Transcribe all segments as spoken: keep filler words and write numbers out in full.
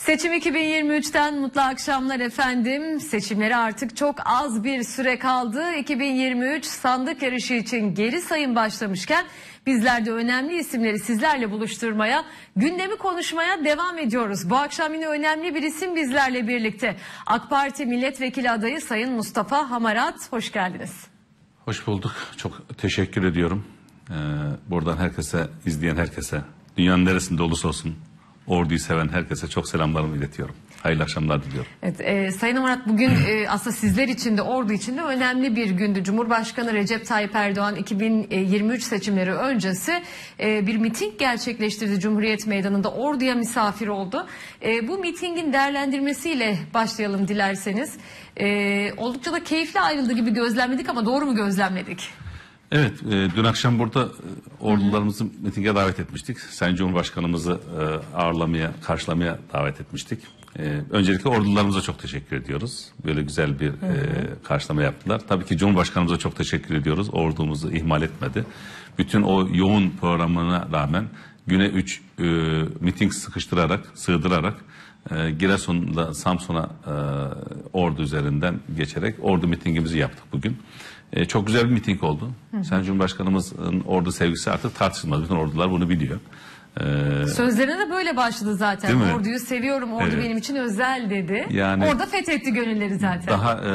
Seçim iki bin yirmi üçten mutlu akşamlar efendim. Seçimlere artık çok az bir süre kaldı. iki bin yirmi üç sandık yarışı için geri sayım başlamışken bizler de önemli isimleri sizlerle buluşturmaya, gündemi konuşmaya devam ediyoruz. Bu akşam yine önemli bir isim bizlerle birlikte. AK Parti Milletvekili adayı Sayın Mustafa Hamarat, hoş geldiniz. Hoş bulduk. Çok teşekkür ediyorum. Ee, buradan herkese, izleyen herkese, dünyanın neresinde olursa olsun orduyu seven herkese çok selamlarımı iletiyorum. Hayırlı akşamlar diliyorum. Evet, e, Sayın Hamarat, bugün e, aslında sizler için de ordu için de önemli bir gündü. Cumhurbaşkanı Recep Tayyip Erdoğan iki bin yirmi üç seçimleri öncesi e, bir miting gerçekleştirdi Cumhuriyet Meydanı'nda. Orduya misafir oldu. E, bu mitingin değerlendirmesiyle başlayalım dilerseniz. E, oldukça da keyifli ayrıldı gibi gözlemledik ama doğru mu gözlemledik? Evet, e, dün akşam burada e, ordularımızı mitinge davet etmiştik. Sayın Cumhurbaşkanımızı e, ağırlamaya, karşılamaya davet etmiştik. E, öncelikle ordularımıza çok teşekkür ediyoruz. Böyle güzel bir e, karşılama yaptılar. Tabii ki Cumhurbaşkanımıza çok teşekkür ediyoruz. Ordumuzu ihmal etmedi. Bütün o yoğun programına rağmen güne üç e, miting sıkıştırarak, sığdırarak e, Giresun'da Samsun'a e, ordu üzerinden geçerek ordu mitingimizi yaptık bugün. Ee, çok güzel bir miting oldu. Hı hı. Sayın Cumhurbaşkanımızın ordu sevgisi artık tartışılmaz. Bütün ordular bunu biliyor. Ee, Sözlerine de böyle başladı zaten. Orduyu seviyorum, ordu evet. benim için özel dedi. Yani, orada fethetti gönülleri zaten. Daha e,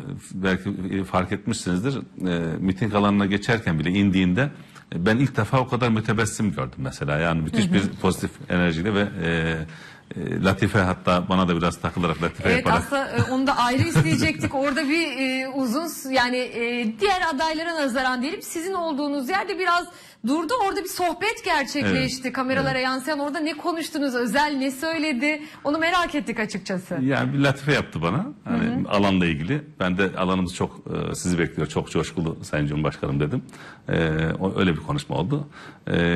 belki fark etmişsinizdir. E, miting alanına geçerken bile indiğinde e, ben ilk defa o kadar mütebessim gördüm mesela. Yani müthiş hı hı. bir pozitif enerjiyle ve e, Latife, hatta bana da biraz takılarak latife evet, yaparak. Evet, aslında onu da ayrı isteyecektik. Orada bir e, uzun, yani e, diğer adaylara nazaran diyelim, sizin olduğunuz yerde biraz durdu. Orada bir sohbet gerçekleşti. Evet, kameralara evet. yansıyan, orada ne konuştunuz, özel ne söyledi, onu merak ettik açıkçası. Yani bir latife yaptı bana hani hı hı. alanla ilgili. Ben de alanımız çok e, sizi bekliyor, çok coşkulu Sayın Cumhurbaşkanım dedim. E, öyle bir konuşma oldu. E,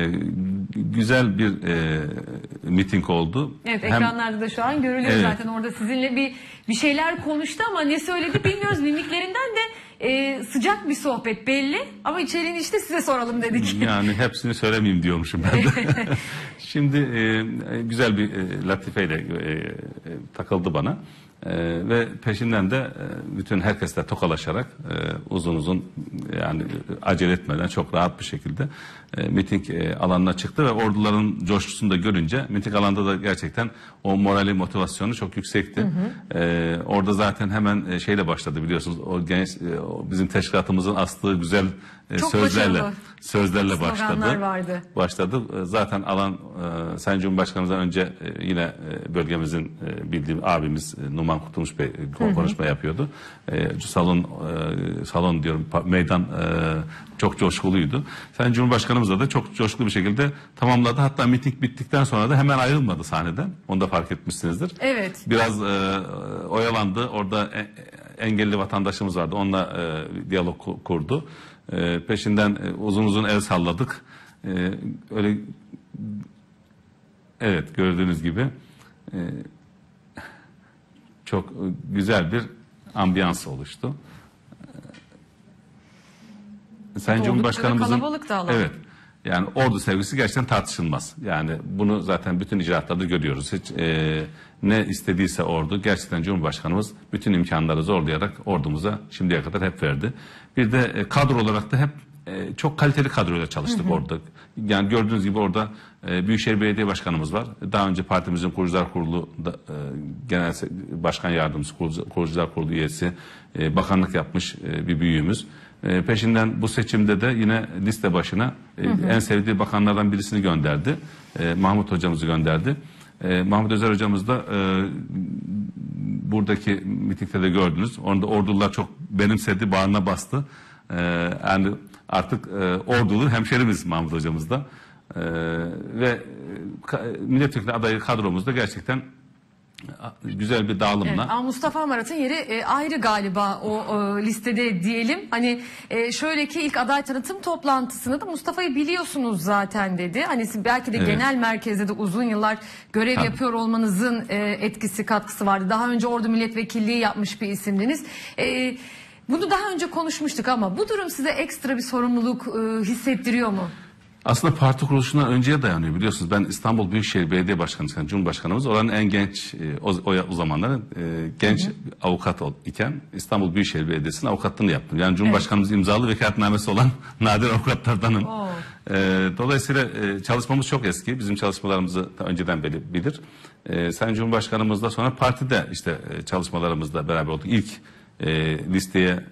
güzel bir e, miting oldu. Evet, Hem, ekranlarda da şu an görülüyor evet. zaten. Orada sizinle bir bir şeyler konuştu ama ne söyledi bilmiyoruz. Mimiklerinden de e, sıcak bir sohbet belli ama içeriğini işte size soralım dedik. Yani hepsini söylemeyeyim diyormuşum ben de. Şimdi e, güzel bir e, latifeyle e, e, takıldı bana. Ee, ve peşinden de e, bütün herkesle tokalaşarak e, uzun uzun yani acele etmeden çok rahat bir şekilde e, miting e, alanına çıktı ve orduların coşkusunu da görünce miting alanda da gerçekten o morali, motivasyonu çok yüksekti. Hı hı. E, orada zaten hemen e, şeyle başladı, biliyorsunuz o genç e, o bizim teşkilatımızın astığı güzel e, sözlerle başarılı. sözlerle başladı. Vardı. Başladı. E, zaten alan e, Sayın Cumhurbaşkanımızdan önce e, yine e, bölgemizin e, bildiğim abimiz e, Numan Kurtulmuş Bey e, konuşma hı hı. yapıyordu. E, salon e, salon diyorum meydan e, çok coşkuluydu. Sayın Cumhurbaşkanımız da çok coşkulu bir şekilde tamamladı. Hatta miting bittikten sonra da hemen ayrılmadı sahneden. Onu da fark etmişsinizdir. Evet. Biraz e, oyalandı. Orada e, engelli vatandaşımız vardı. Onunla e, diyalog kurdu. E, peşinden e, uzun uzun el salladık. E, öyle evet, gördüğünüz gibi e, çok güzel bir ambiyans oluştu. Sayın Cumhurbaşkanımızın evet, yani ordu sevgisi gerçekten tartışılmaz. Yani bunu zaten bütün icraatlarda görüyoruz. Hiç e, ne istediyse ordu, gerçekten Cumhurbaşkanımız bütün imkanları zorlayarak ordumuza şimdiye kadar hep verdi. Bir de e, kadro olarak da hep e, çok kaliteli kadroyla çalıştık hı hı. orada. Yani gördüğünüz gibi orada e, Büyükşehir Belediye Başkanımız var. Daha önce partimizin Kurucular Kurulu da, e, Genel Başkan Yardımcısı, Kurucular Kurulu üyesi, e, bakanlık yapmış e, bir büyüğümüz. E, peşinden bu seçimde de yine liste başına e, hı hı. en sevdiği bakanlardan birisini gönderdi. E, Mahmut hocamızı gönderdi. E, Mahmut Özer hocamız da e, buradaki mitingde de gördünüz. Onda ordular çok benimsedi, bağrına bastı. E, yani artık e, ordulu hemşerimiz Mahmut hocamız da. E, ve ka, milletvekili adayı kadromuzda gerçekten güzel bir dağılımla. Evet, ama Mustafa Hamarat'ın yeri e, ayrı galiba o e, listede diyelim. Hani e, şöyle ki ilk aday tanıtım toplantısında da Mustafa'yı biliyorsunuz zaten dedi. Hani belki de evet. genel merkezde de uzun yıllar görev Tabii. yapıyor olmanızın e, etkisi, katkısı vardı. Daha önce ordu milletvekilliği yapmış bir isimdiniz. E, bunu daha önce konuşmuştuk ama bu durum size ekstra bir sorumluluk e, hissettiriyor mu? Aslında parti kuruluşundan önceye dayanıyor biliyorsunuz. Ben İstanbul Büyükşehir Belediye Başkanıyken Cumhurbaşkanımız oranın en genç o, o, o zamanların e, genç hı hı. avukat iken İstanbul Büyükşehir Belediyesi'nin avukatlığını yaptım. Yani Cumhurbaşkanımız evet. imzalı vekaletnamesi olan nadir avukatlardanım. E, dolayısıyla e, çalışmamız çok eski. Bizim çalışmalarımızı önceden beri bilir. E, Sayın Cumhurbaşkanımızla sonra partide işte e, çalışmalarımızda beraber olduk. İlk e, listeye e,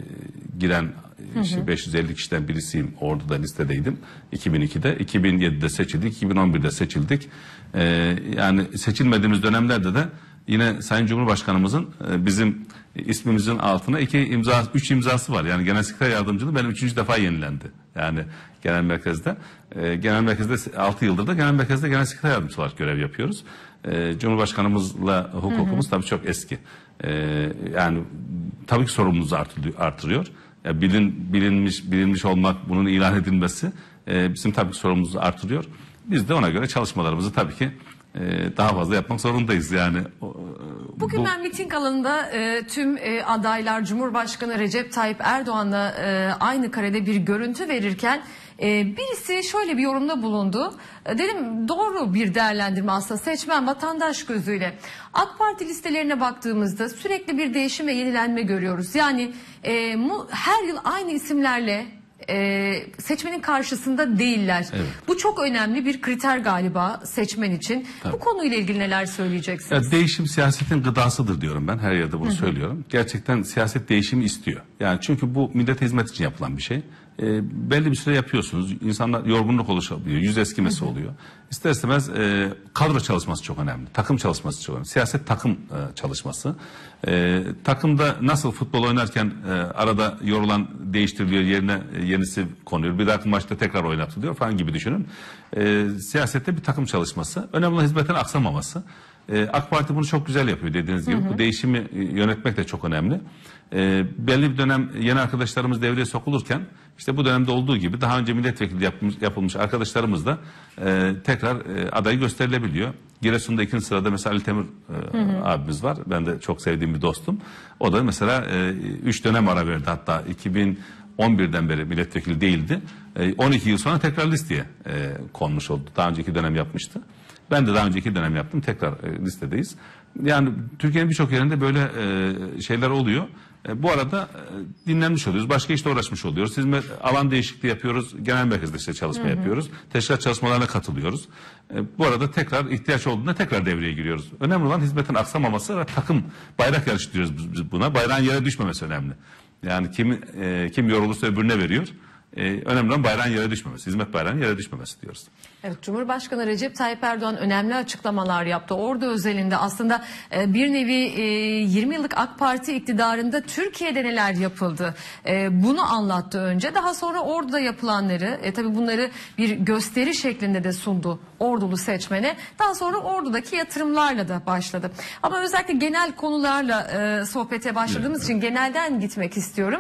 giren İşte beş yüz elli kişiden birisiyim. Ordu'da listedeydim. iki bin ikide. iki bin yedide seçildik. iki bin on birde seçildik. Ee, yani seçilmediğimiz dönemlerde de yine Sayın Cumhurbaşkanımızın e, bizim ismimizin altına iki imza, üç imzası var. Yani Genel Sekreter Yardımcılığı benim üçüncü defa yenilendi. Yani genel merkezde. E, genel merkezde altı yıldır da genel merkezde genel sekreter yardımcısı olarak görev yapıyoruz. E, Cumhurbaşkanımızla hukukumuz hı hı. tabii çok eski. E, yani tabii ki sorumluluğumuzu artırıyor. artırıyor. Ya bilin, bilinmiş, bilinmiş olmak, bunun ilan edilmesi e, bizim tabii ki sorumluluğumuzu artırıyor. Biz de ona göre çalışmalarımızı tabii ki e, daha fazla yapmak zorundayız. Yani o, Bugün bu... ben miting alanında e, tüm e, adaylar Cumhurbaşkanı Recep Tayyip Erdoğan'la e, aynı karede bir görüntü verirken e, birisi şöyle bir yorumda bulundu. E, dedim doğru bir değerlendirme aslında seçmen vatandaş gözüyle. AK Parti listelerine baktığımızda sürekli bir değişim ve yenilenme görüyoruz. Yani e, mu, her yıl aynı isimlerle e, seçmenin karşısında değiller. Evet. Bu çok önemli bir kriter galiba seçmen için. Tabii. Bu konuyla ilgili neler söyleyeceksiniz? Ya değişim siyasetin gıdasıdır diyorum ben. Her yerde bunu Hı-hı. söylüyorum. Gerçekten siyaset değişimi istiyor. Yani çünkü bu millete hizmet için yapılan bir şey. E, belli bir süre yapıyorsunuz. İnsanlar yorgunluk oluşabiliyor. Yüz eskimesi Hı-hı. oluyor. İster istemez e, kadro çalışması çok önemli. Takım çalışması çok önemli. Siyaset takım e, çalışması. E, takımda nasıl futbol oynarken e, arada yorulan değiştiriliyor, yerine e, yenisi konuyor. Bir dahaki maçta tekrar oynatılıyor falan gibi düşünün. E, siyasette bir takım çalışması. Önemli olan hizmetin aksamaması. E, AK Parti bunu çok güzel yapıyor dediğiniz gibi. Hı hı. Bu değişimi e, yönetmek de çok önemli. E, belli bir dönem yeni arkadaşlarımız devreye sokulurken işte bu dönemde olduğu gibi daha önce milletvekili yapmış, yapılmış arkadaşlarımız da e, tekrar e, adayı gösterilebiliyor. Giresun'da ikinci sırada mesela Ali Temur e, hı hı. abimiz var. Ben de çok sevdiğim bir dostum. O da mesela e, üç dönem ara verdi. Hatta iki bin on birden beri milletvekili değildi. E, on iki yıl sonra tekrar listeye e, konmuş oldu. Daha önceki dönem yapmıştı. Ben de daha önceki dönem yaptım. Tekrar e, listedeyiz. Yani Türkiye'nin birçok yerinde böyle e, şeyler oluyor. E, bu arada e, dinlenmiş oluyoruz. Başka işte uğraşmış oluyoruz. Hizmet alan değişikliği yapıyoruz. Genel merkezde işte çalışma hı hı. yapıyoruz. Teşkilat çalışmalarına katılıyoruz. E, bu arada tekrar ihtiyaç olduğunda tekrar devreye giriyoruz. Önemli olan hizmetin aksamaması ve takım bayrak yarışı diyoruz biz buna. Bayrağın yere düşmemesi önemli. Yani kim e, kim yorulursa öbürüne veriyor. Ee, önemli olan bayrağın yere düşmemesi, hizmet bayrağının yere düşmemesi diyoruz. Evet, Cumhurbaşkanı Recep Tayyip Erdoğan önemli açıklamalar yaptı. Ordu özelinde aslında e, bir nevi e, yirmi yıllık AK Parti iktidarında Türkiye'de neler yapıldı e, bunu anlattı önce. Daha sonra Ordu'da yapılanları, e, tabii bunları bir gösteri şeklinde de sundu Ordulu seçmene. Daha sonra Ordu'daki yatırımlarla da başladı. Ama özellikle genel konularla e, sohbete başladığımız evet, için evet. genelden gitmek istiyorum.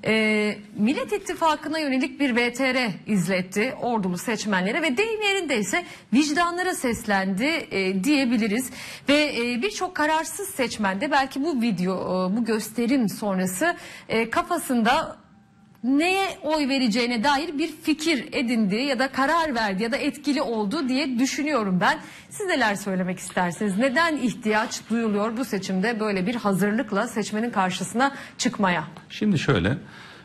E, Millet İttifakı'na yönelik bir V T R izletti Ordulu seçmenlere ve deyim yerindeyse vicdanlara seslendi e, diyebiliriz. Ve e, birçok kararsız seçmen de belki bu video, e, bu gösterim sonrası e, kafasında neye oy vereceğine dair bir fikir edindi ya da karar verdi ya da etkili oldu diye düşünüyorum ben. Siz neler söylemek istersiniz? Neden ihtiyaç duyuluyor bu seçimde böyle bir hazırlıkla seçmenin karşısına çıkmaya? Şimdi şöyle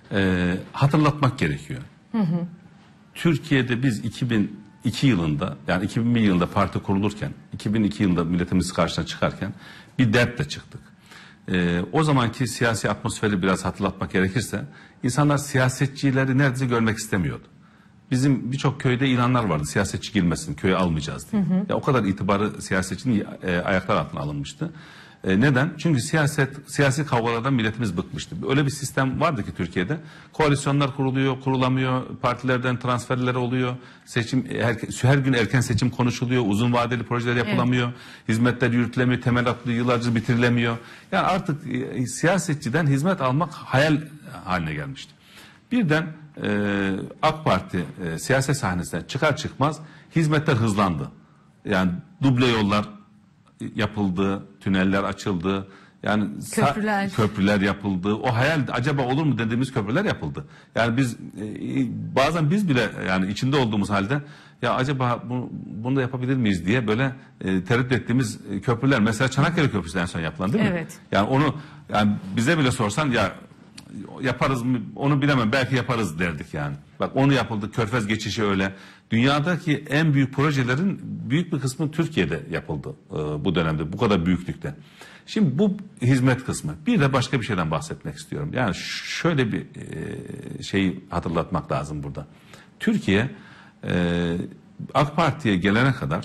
e, hatırlatmak gerekiyor. Hı hı. Türkiye'de biz iki bin iki yılında yani iki bin bir yılında parti kurulurken iki bin iki yılında milletimiz karşısına çıkarken bir dertle çıktık. Ee, o zamanki siyasi atmosferi biraz hatırlatmak gerekirse insanlar siyasetçileri neredeyse görmek istemiyordu. Bizim birçok köyde ilanlar vardı siyasetçi girmesin köye almayacağız diye. Hı hı. Ya, o kadar itibarı siyasetçinin e, ayaklar altına alınmıştı. E, neden? Çünkü siyaset, siyasi kavgalardan milletimiz bıkmıştı. Öyle bir sistem vardı ki Türkiye'de. Koalisyonlar kuruluyor, kurulamıyor, partilerden transferler oluyor. Seçim her, her gün erken seçim konuşuluyor, uzun vadeli projeler yapılamıyor. Evet. Hizmetler yürütülemiyor, temel atlı yıllarca bitirilemiyor. Yani artık e, siyasetçiden hizmet almak hayal haline gelmişti. Birden e, AK Parti e, siyaset sahnesinden çıkar çıkmaz hizmetler hızlandı. Yani duble yollar yapıldı, tüneller açıldı, Yani köprüler. köprüler yapıldı. O hayal acaba olur mu dediğimiz köprüler yapıldı. Yani biz e, bazen biz bile yani içinde olduğumuz halde ya acaba bunu, bunu da yapabilir miyiz diye böyle e, tereddüt ettiğimiz köprüler. Mesela Çanakkale Köprüsü en son yapılan değil mi? Evet. Yani onu yani bize bile sorsan ya yaparız mı onu bilemem belki yaparız derdik yani. Bak onu yapıldı. Körfez geçişi öyle. Dünyadaki en büyük projelerin büyük bir kısmı Türkiye'de yapıldı e, bu dönemde bu kadar büyüklükte. Şimdi bu hizmet kısmı. Bir de başka bir şeyden bahsetmek istiyorum. Yani şöyle bir e, şeyi hatırlatmak lazım burada. Türkiye e, AK Parti'ye gelene kadar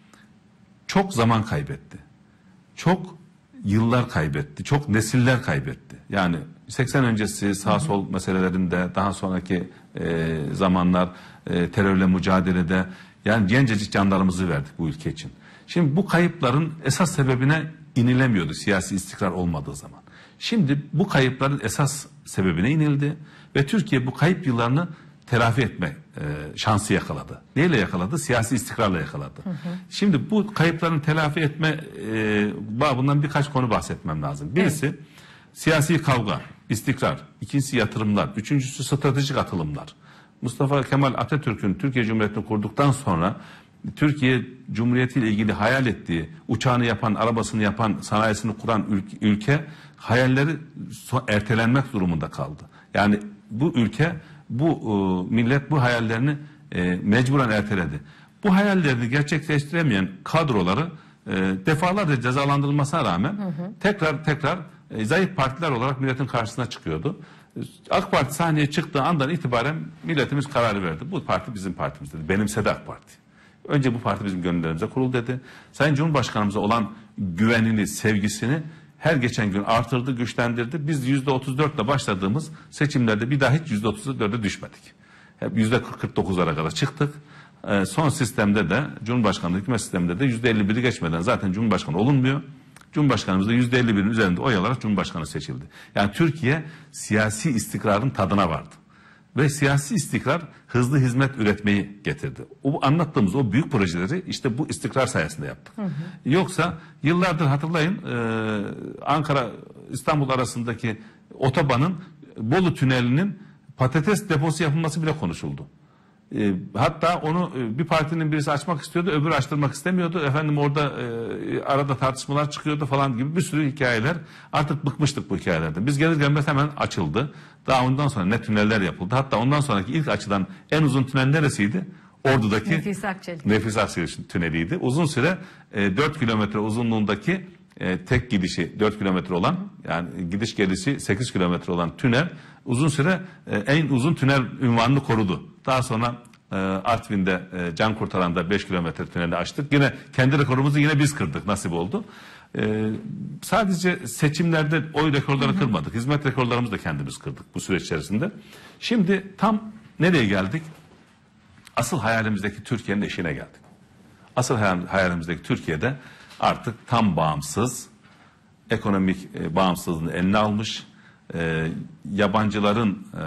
çok zaman kaybetti. Çok yıllar kaybetti. Çok nesiller kaybetti. Yani seksen öncesi sağ sol meselelerinde daha sonraki e, zamanlar e, terörle mücadelede yani gencecik canlarımızı verdik bu ülke için. Şimdi bu kayıpların esas sebebine inilemiyordu siyasi istikrar olmadığı zaman. Şimdi bu kayıpların esas sebebine inildi ve Türkiye bu kayıp yıllarını telafi etme e, şansı yakaladı. Neyle yakaladı? Siyasi istikrarla yakaladı. Hı hı. Şimdi bu kayıpların telafi etme e, babından birkaç konu bahsetmem lazım. Birisi evet. siyasi kavga, istikrar. İkincisi yatırımlar. Üçüncüsü stratejik atılımlar. Mustafa Kemal Atatürk'ün Türkiye Cumhuriyeti'ni kurduktan sonra Türkiye Cumhuriyeti ile ilgili hayal ettiği uçağını yapan, arabasını yapan, sanayisini kuran ülke, ülke hayalleri ertelenmek durumunda kaldı. Yani bu ülke, bu e, millet bu hayallerini e, mecburen erteledi. Bu hayallerini gerçekleştiremeyen kadroları e, defalarca cezalandırılmasına rağmen hı hı. tekrar tekrar e, zayıf partiler olarak milletin karşısına çıkıyordu. AK Parti sahneye çıktığı andan itibaren milletimiz kararı verdi. Bu parti bizim partimiz dedi. Benimsedi AK Parti. Önce bu parti bizim gönüllerimize kurul dedi. Sayın Cumhurbaşkanımıza olan güvenini, sevgisini her geçen gün artırdı, güçlendirdi. Biz yüzde otuz dört ile başladığımız seçimlerde bir daha hiç yüzde otuz dörde düşmedik. Hep yüzde kırk dokuzlara kadar çıktık. Ee, son sistemde de Cumhurbaşkanlığı hükümet sisteminde de yüzde elli biri geçmeden zaten Cumhurbaşkanı olunmuyor. Cumhurbaşkanımız da yüzde elli birin üzerinde oy alarak Cumhurbaşkanı seçildi. Yani Türkiye siyasi istikrarın tadına vardı. Ve siyasi istikrar hızlı hizmet üretmeyi getirdi. O anlattığımız o büyük projeleri işte bu istikrar sayesinde yaptık. Hı hı. Yoksa yıllardır hatırlayın e, Ankara İstanbul arasındaki otobanın Bolu Tüneli'nin patates deposu yapılması bile konuşuldu. E, hatta onu e, bir partinin birisi açmak istiyordu, öbürü açtırmak istemiyordu. Efendim orada e, arada tartışmalar çıkıyordu falan gibi bir sürü hikayeler. Artık bıkmıştık bu hikayelerden. Biz gelir gelmez hemen açıldı. Daha ondan sonra ne tüneller yapıldı. Hatta ondan sonraki ilk açılan en uzun tünel neresiydi? Ordu'daki Nefis Akçelik. Nefis Akçelik tüneliydi. Uzun süre e, dört kilometre uzunluğundaki e, tek gidişi dört kilometre olan yani gidiş gelişi sekiz kilometre olan tünel uzun süre e, en uzun tünel unvanını korudu. Daha sonra e, Artvin'de e, can kurtaranda beş kilometre tüneli açtık. Yine kendi rekorumuzu yine biz kırdık. Nasip oldu. E, sadece seçimlerde oy rekorları hı hı. kırmadık. Hizmet rekorlarımızı da kendimiz kırdık bu süreç içerisinde. Şimdi tam nereye geldik? Asıl hayalimizdeki Türkiye'nin eşiğine geldik. Asıl hayalimizdeki Türkiye'de artık tam bağımsız, ekonomik e, bağımsızlığını eline almış, e, yabancıların e,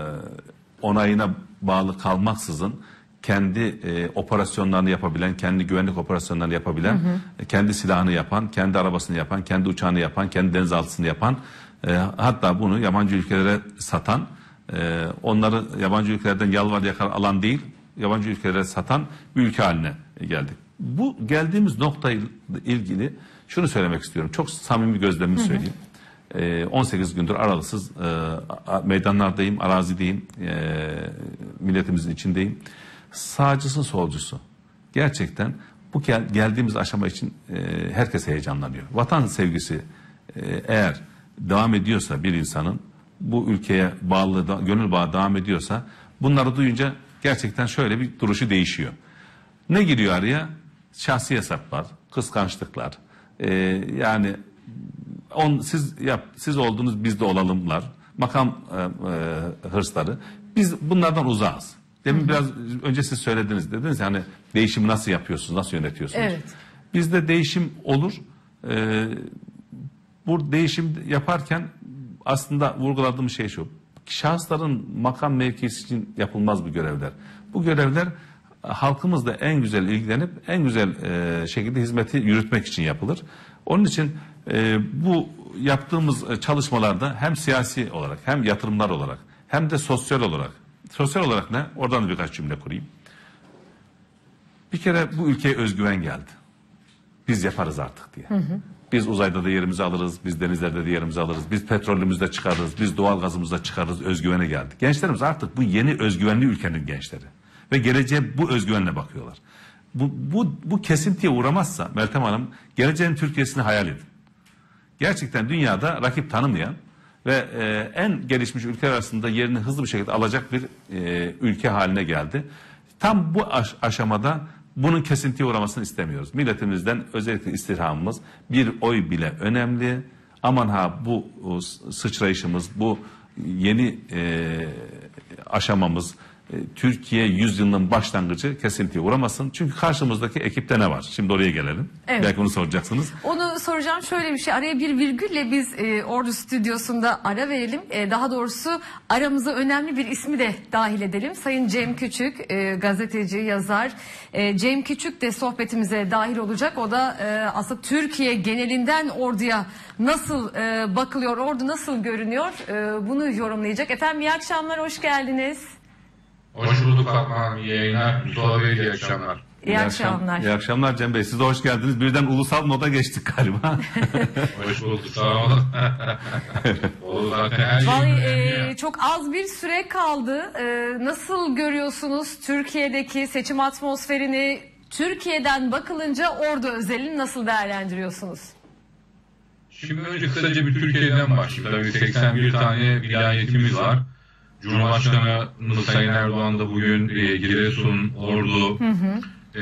onayına bağlı kalmaksızın kendi e, operasyonlarını yapabilen, kendi güvenlik operasyonlarını yapabilen, hı hı. E, kendi silahını yapan, kendi arabasını yapan, kendi uçağını yapan, kendi denizaltısını yapan, e, hatta bunu yabancı ülkelere satan, e, onları yabancı ülkelerden yalvar yakar alan değil, yabancı ülkelere satan bir ülke haline geldik. Bu geldiğimiz noktayla ilgili şunu söylemek istiyorum. Çok samimi gözlemimi söyleyeyim. Ee, on sekiz gündür aralıksız e, meydanlardayım, arazideyim, e, milletimizin içindeyim. Sağcısı, solcusu. Gerçekten bu gel, geldiğimiz aşama için e, herkes heyecanlanıyor. Vatan sevgisi e, eğer devam ediyorsa bir insanın, bu ülkeye bağlılığı, da, gönül bağı devam ediyorsa bunları duyunca gerçekten şöyle bir duruşu değişiyor. Ne giriyor araya? Şahsi hesaplar, kıskançlıklar, e, yani on, siz yap, siz oldunuz biz de olalımlar, makam e, e, hırsları. Biz bunlardan uzağız. Demin hı hı. biraz önce siz söylediniz, dediniz yani değişimi nasıl yapıyorsunuz, nasıl yönetiyorsunuz? Evet. Bizde değişim olur. E, bu değişim yaparken aslında vurguladığım şey şu. Şahısların makam mevkisi için yapılmaz bu görevler. Bu görevler halkımızla en güzel ilgilenip en güzel e, şekilde hizmeti yürütmek için yapılır. Onun için e, bu yaptığımız çalışmalarda hem siyasi olarak hem yatırımlar olarak hem de sosyal olarak. Sosyal olarak ne? Oradan da birkaç cümle kurayım. Bir kere bu ülkeye özgüven geldi. Biz yaparız artık diye. Hı hı. Biz uzayda da yerimizi alırız, biz denizlerde de yerimizi alırız, biz petrolümüzde çıkarırız, biz doğal gazımızda çıkarırız, özgüvene geldi. Gençlerimiz artık bu yeni özgüvenli ülkenin gençleri. Ve geleceğe bu özgüvenle bakıyorlar. Bu, bu, bu kesintiye uğramazsa Meltem Hanım, geleceğin Türkiye'sini hayal edin. Gerçekten dünyada rakip tanımayan ve e, en gelişmiş ülkeler arasında yerini hızlı bir şekilde alacak bir e, ülke haline geldi. Tam bu aş aşamada bunun kesintiye uğramasını istemiyoruz. Milletimizden özellikle istirhamımız bir oy bile önemli. Aman ha bu sıçrayışımız, bu yeni e, aşamamız, e, Türkiye yüzyılının başlangıcı kesintiye uğramasın. Çünkü karşımızdaki ekipte ne var? Şimdi oraya gelelim. Evet. Belki onu soracaksınız. Onu soracağım. Şöyle bir şey, araya bir virgülle biz e, Ordu Stüdyosu'nda ara verelim. E, daha doğrusu aramıza önemli bir ismi de dahil edelim. Sayın Cem Küçük, e, gazeteci, yazar. E, Cem Küçük de sohbetimize dahil olacak. O da e, aslında Türkiye genelinden Ordu'ya nasıl e, bakılıyor, Ordu nasıl görünüyor e, bunu yorumlayacak. Efendim iyi akşamlar, hoş geldiniz. Hoş bulduk Fatma Hanım, iyi yayınlar. Mustafa Bey, iyi akşamlar. İyi, iyi akşamlar. İyi akşamlar Cem Bey, siz de hoş geldiniz. Birden ulusal moda geçtik galiba. Hoş bulduk, sağ olun. Vallahi e, çok az bir süre kaldı. E, nasıl görüyorsunuz Türkiye'deki seçim atmosferini? Türkiye'den bakılınca Ordu özelini nasıl değerlendiriyorsunuz? Şimdi önce kısaca bir Türkiye'den başlayayım. Tabii seksen bir tane vilayetimiz var. Cumhurbaşkanımız Sayın Erdoğan da bugün e, Giresun, Ordu, hı hı.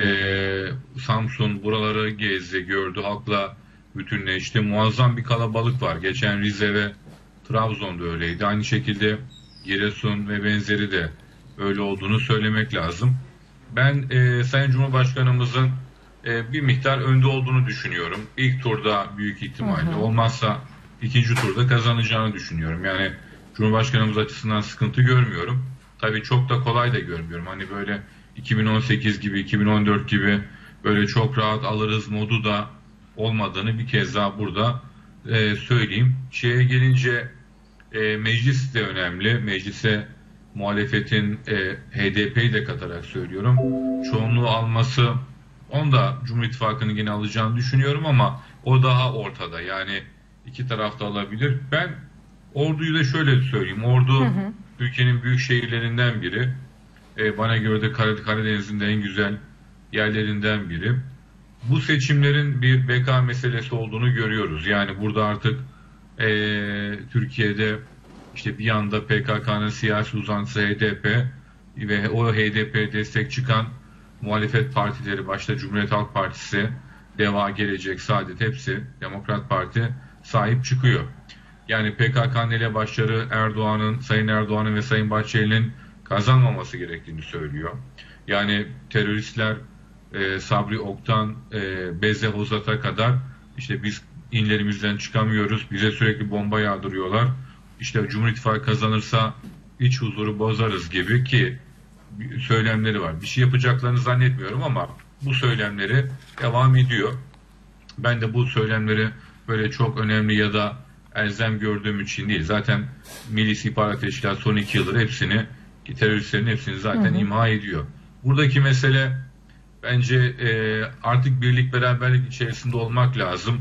E, Samsun buraları gezdi, gördü, halkla bütünleşti. Muazzam bir kalabalık var. Geçen Rize ve Trabzon'da öyleydi. Aynı şekilde Giresun ve benzeri de öyle olduğunu söylemek lazım. Ben e, Sayın Cumhurbaşkanımızın e, bir miktar önde olduğunu düşünüyorum. İlk turda büyük ihtimalle, hı hı. olmazsa ikinci turda kazanacağını düşünüyorum. Yani Cumhurbaşkanımız açısından sıkıntı görmüyorum. Tabii çok da kolay da görmüyorum. Hani böyle iki bin on sekiz gibi, iki bin on dört gibi böyle çok rahat alırız modu da olmadığını bir kez daha burada e, söyleyeyim. Şeye gelince e, meclis de önemli. Meclise muhalefetin e, H D P'yi de katarak söylüyorum. Çoğunluğu alması, onu da Cumhur İttifakı'nın yine alacağını düşünüyorum ama o daha ortada. Yani iki tarafta alabilir. Ben Ordu'yu da şöyle söyleyeyim. Ordu hı hı. ülkenin büyük şehirlerinden biri. Ee, bana göre de Karadeniz'in de en güzel yerlerinden biri. Bu seçimlerin bir beka meselesi olduğunu görüyoruz. Yani burada artık e, Türkiye'de işte bir yanda P K K'nın siyasi uzantısı H D P ve o H D P'ye destek çıkan muhalefet partileri, başta Cumhuriyet Halk Partisi, Deva, Gelecek, Saadet, hepsi Demokrat Parti sahip çıkıyor. Yani P K K'nın elebaşları Erdoğan'ın, Sayın Erdoğan'ın ve Sayın Bahçeli'nin kazanmaması gerektiğini söylüyor. Yani teröristler e, Sabri Ok'tan e, Beze Hozat'a kadar işte biz inlerimizden çıkamıyoruz, bize sürekli bomba yağdırıyorlar. İşte Cumhur İttifakı kazanırsa iç huzuru bozarız gibi ki söylemleri var. Bir şey yapacaklarını zannetmiyorum ama bu söylemleri devam ediyor. Ben de bu söylemleri böyle çok önemli ya da elzem gördüğüm için değil. Zaten Milli İstihbarat Teşkilatı son iki yıldır hepsini, teröristlerin hepsini zaten hı hı. imha ediyor. Buradaki mesele bence e, artık birlik beraberlik içerisinde olmak lazım.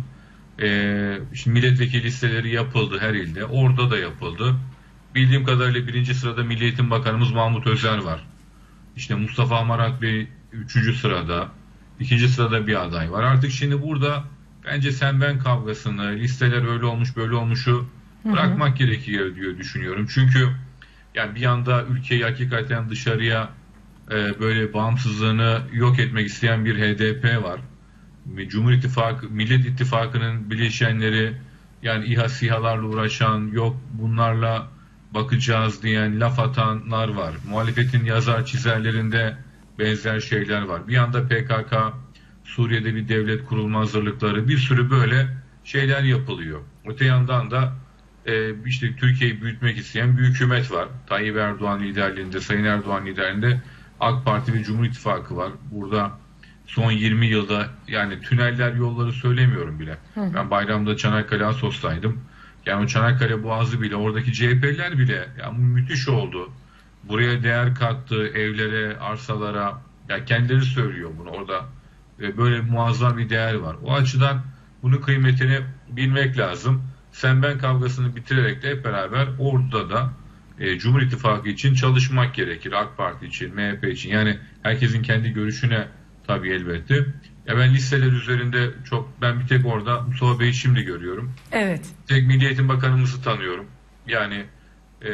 E, şimdi milletvekili listeleri yapıldı her ilde. Orada da yapıldı. Bildiğim kadarıyla birinci sırada Milli Eğitim Bakanımız Mahmut Özer var. İşte Mustafa Amarat Bey üçüncü sırada. İkinci sırada bir aday var. Artık şimdi burada bence sen ben kavgasını, listeler öyle olmuş böyle olmuşu bırakmak hı hı. gerekiyor diyor düşünüyorum. Çünkü yani bir yanda ülkeyi hakikaten dışarıya e, böyle bağımsızlığını yok etmek isteyen bir H D P var. Cumhur İttifakı, Millet İttifakı'nın bileşenleri, yani İHA SİHA'larla uğraşan, yok bunlarla bakacağız diyen, laf atanlar var. Muhalefetin yazar çizerlerinde benzer şeyler var. Bir yanda P K K, Suriye'de bir devlet kurulma hazırlıkları, bir sürü böyle şeyler yapılıyor. Öte yandan da e, işte Türkiye'yi büyütmek isteyen bir hükümet var. Tayyip Erdoğan liderliğinde, Sayın Erdoğan liderliğinde AK Parti ve Cumhur İttifakı var. Burada son yirmi yılda, yani tüneller, yolları söylemiyorum bile. Hı. Ben bayramda Çanakkale Assos'taydım. Yani o Çanakkale Boğazı bile, oradaki C H P'liler bile yani müthiş oldu. Buraya değer kattı, evlere, arsalara. Ya kendileri söylüyor bunu orada. Böyle muazzam bir değer var. O açıdan bunun kıymetini bilmek lazım. Sen ben kavgasını bitirerek de hep beraber Ordu'da da e, Cumhur İttifakı için çalışmak gerekir. AK Parti için, M H P için. Yani herkesin kendi görüşüne tabii elbette. Ya ben listeler üzerinde çok, ben bir tek orada Mustafa Bey'i şimdi görüyorum. Evet. Tek Milli Eğitim Bakanımızı tanıyorum. Yani e,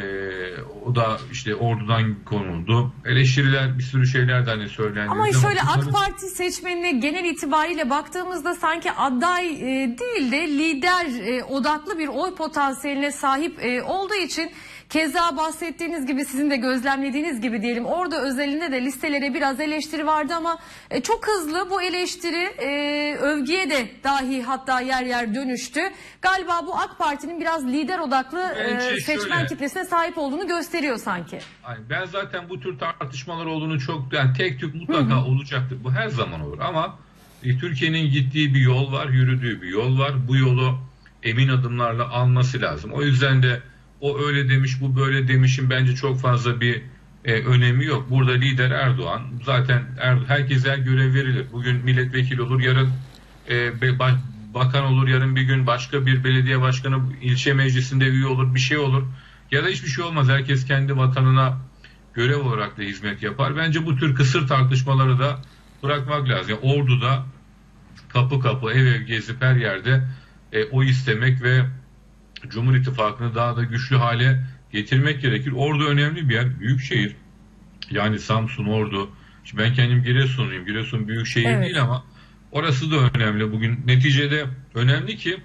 o da işte Ordu'dan konuldu. Eleştiriler, bir sürü şeyler de hani söylendi. Ama şöyle AK Parti seçmenine genel itibariyle baktığımızda sanki aday e, değil de lider e, odaklı bir oy potansiyeline sahip e, olduğu için, keza bahsettiğiniz gibi, sizin de gözlemlediğiniz gibi diyelim, orada özelinde de listelere biraz eleştiri vardı ama e, çok hızlı bu eleştiri e, övgüye de dahi hatta yer yer dönüştü. Galiba bu AK Parti'nin biraz lider odaklı e, seçmen şöyle, kitlesine sahip olduğunu gösteriyor sanki. Ben zaten bu tür tartışmalar olduğunu çok, yani tek tük mutlaka hı hı. olacaktır. Bu her zaman olur ama e, Türkiye'nin gittiği bir yol var, yürüdüğü bir yol var. Bu yolu emin adımlarla alması lazım. O yüzden de o öyle demiş, bu böyle demişin bence çok fazla bir e, önemi yok. Burada lider Erdoğan. Zaten er, herkese görev verilir. Bugün milletvekili olur, yarın e, be, ba, bakan olur, yarın bir gün başka bir belediye başkanı, ilçe meclisinde üye olur, bir şey olur. Ya da hiçbir şey olmaz. Herkes kendi vatanına görev olarak da hizmet yapar. Bence bu tür kısır tartışmaları da bırakmak lazım. Yani Ordu'da kapı kapı, ev ev gezip her yerde e, oy istemek ve Cumhur İttifakı'nı daha da güçlü hale getirmek gerekir. Ordu önemli bir yer. Büyük şehir. Yani Samsun, Ordu. Şimdi ben kendim Giresunluyum. Giresun büyük şehir evet. değil ama orası da önemli. Bugün neticede önemli ki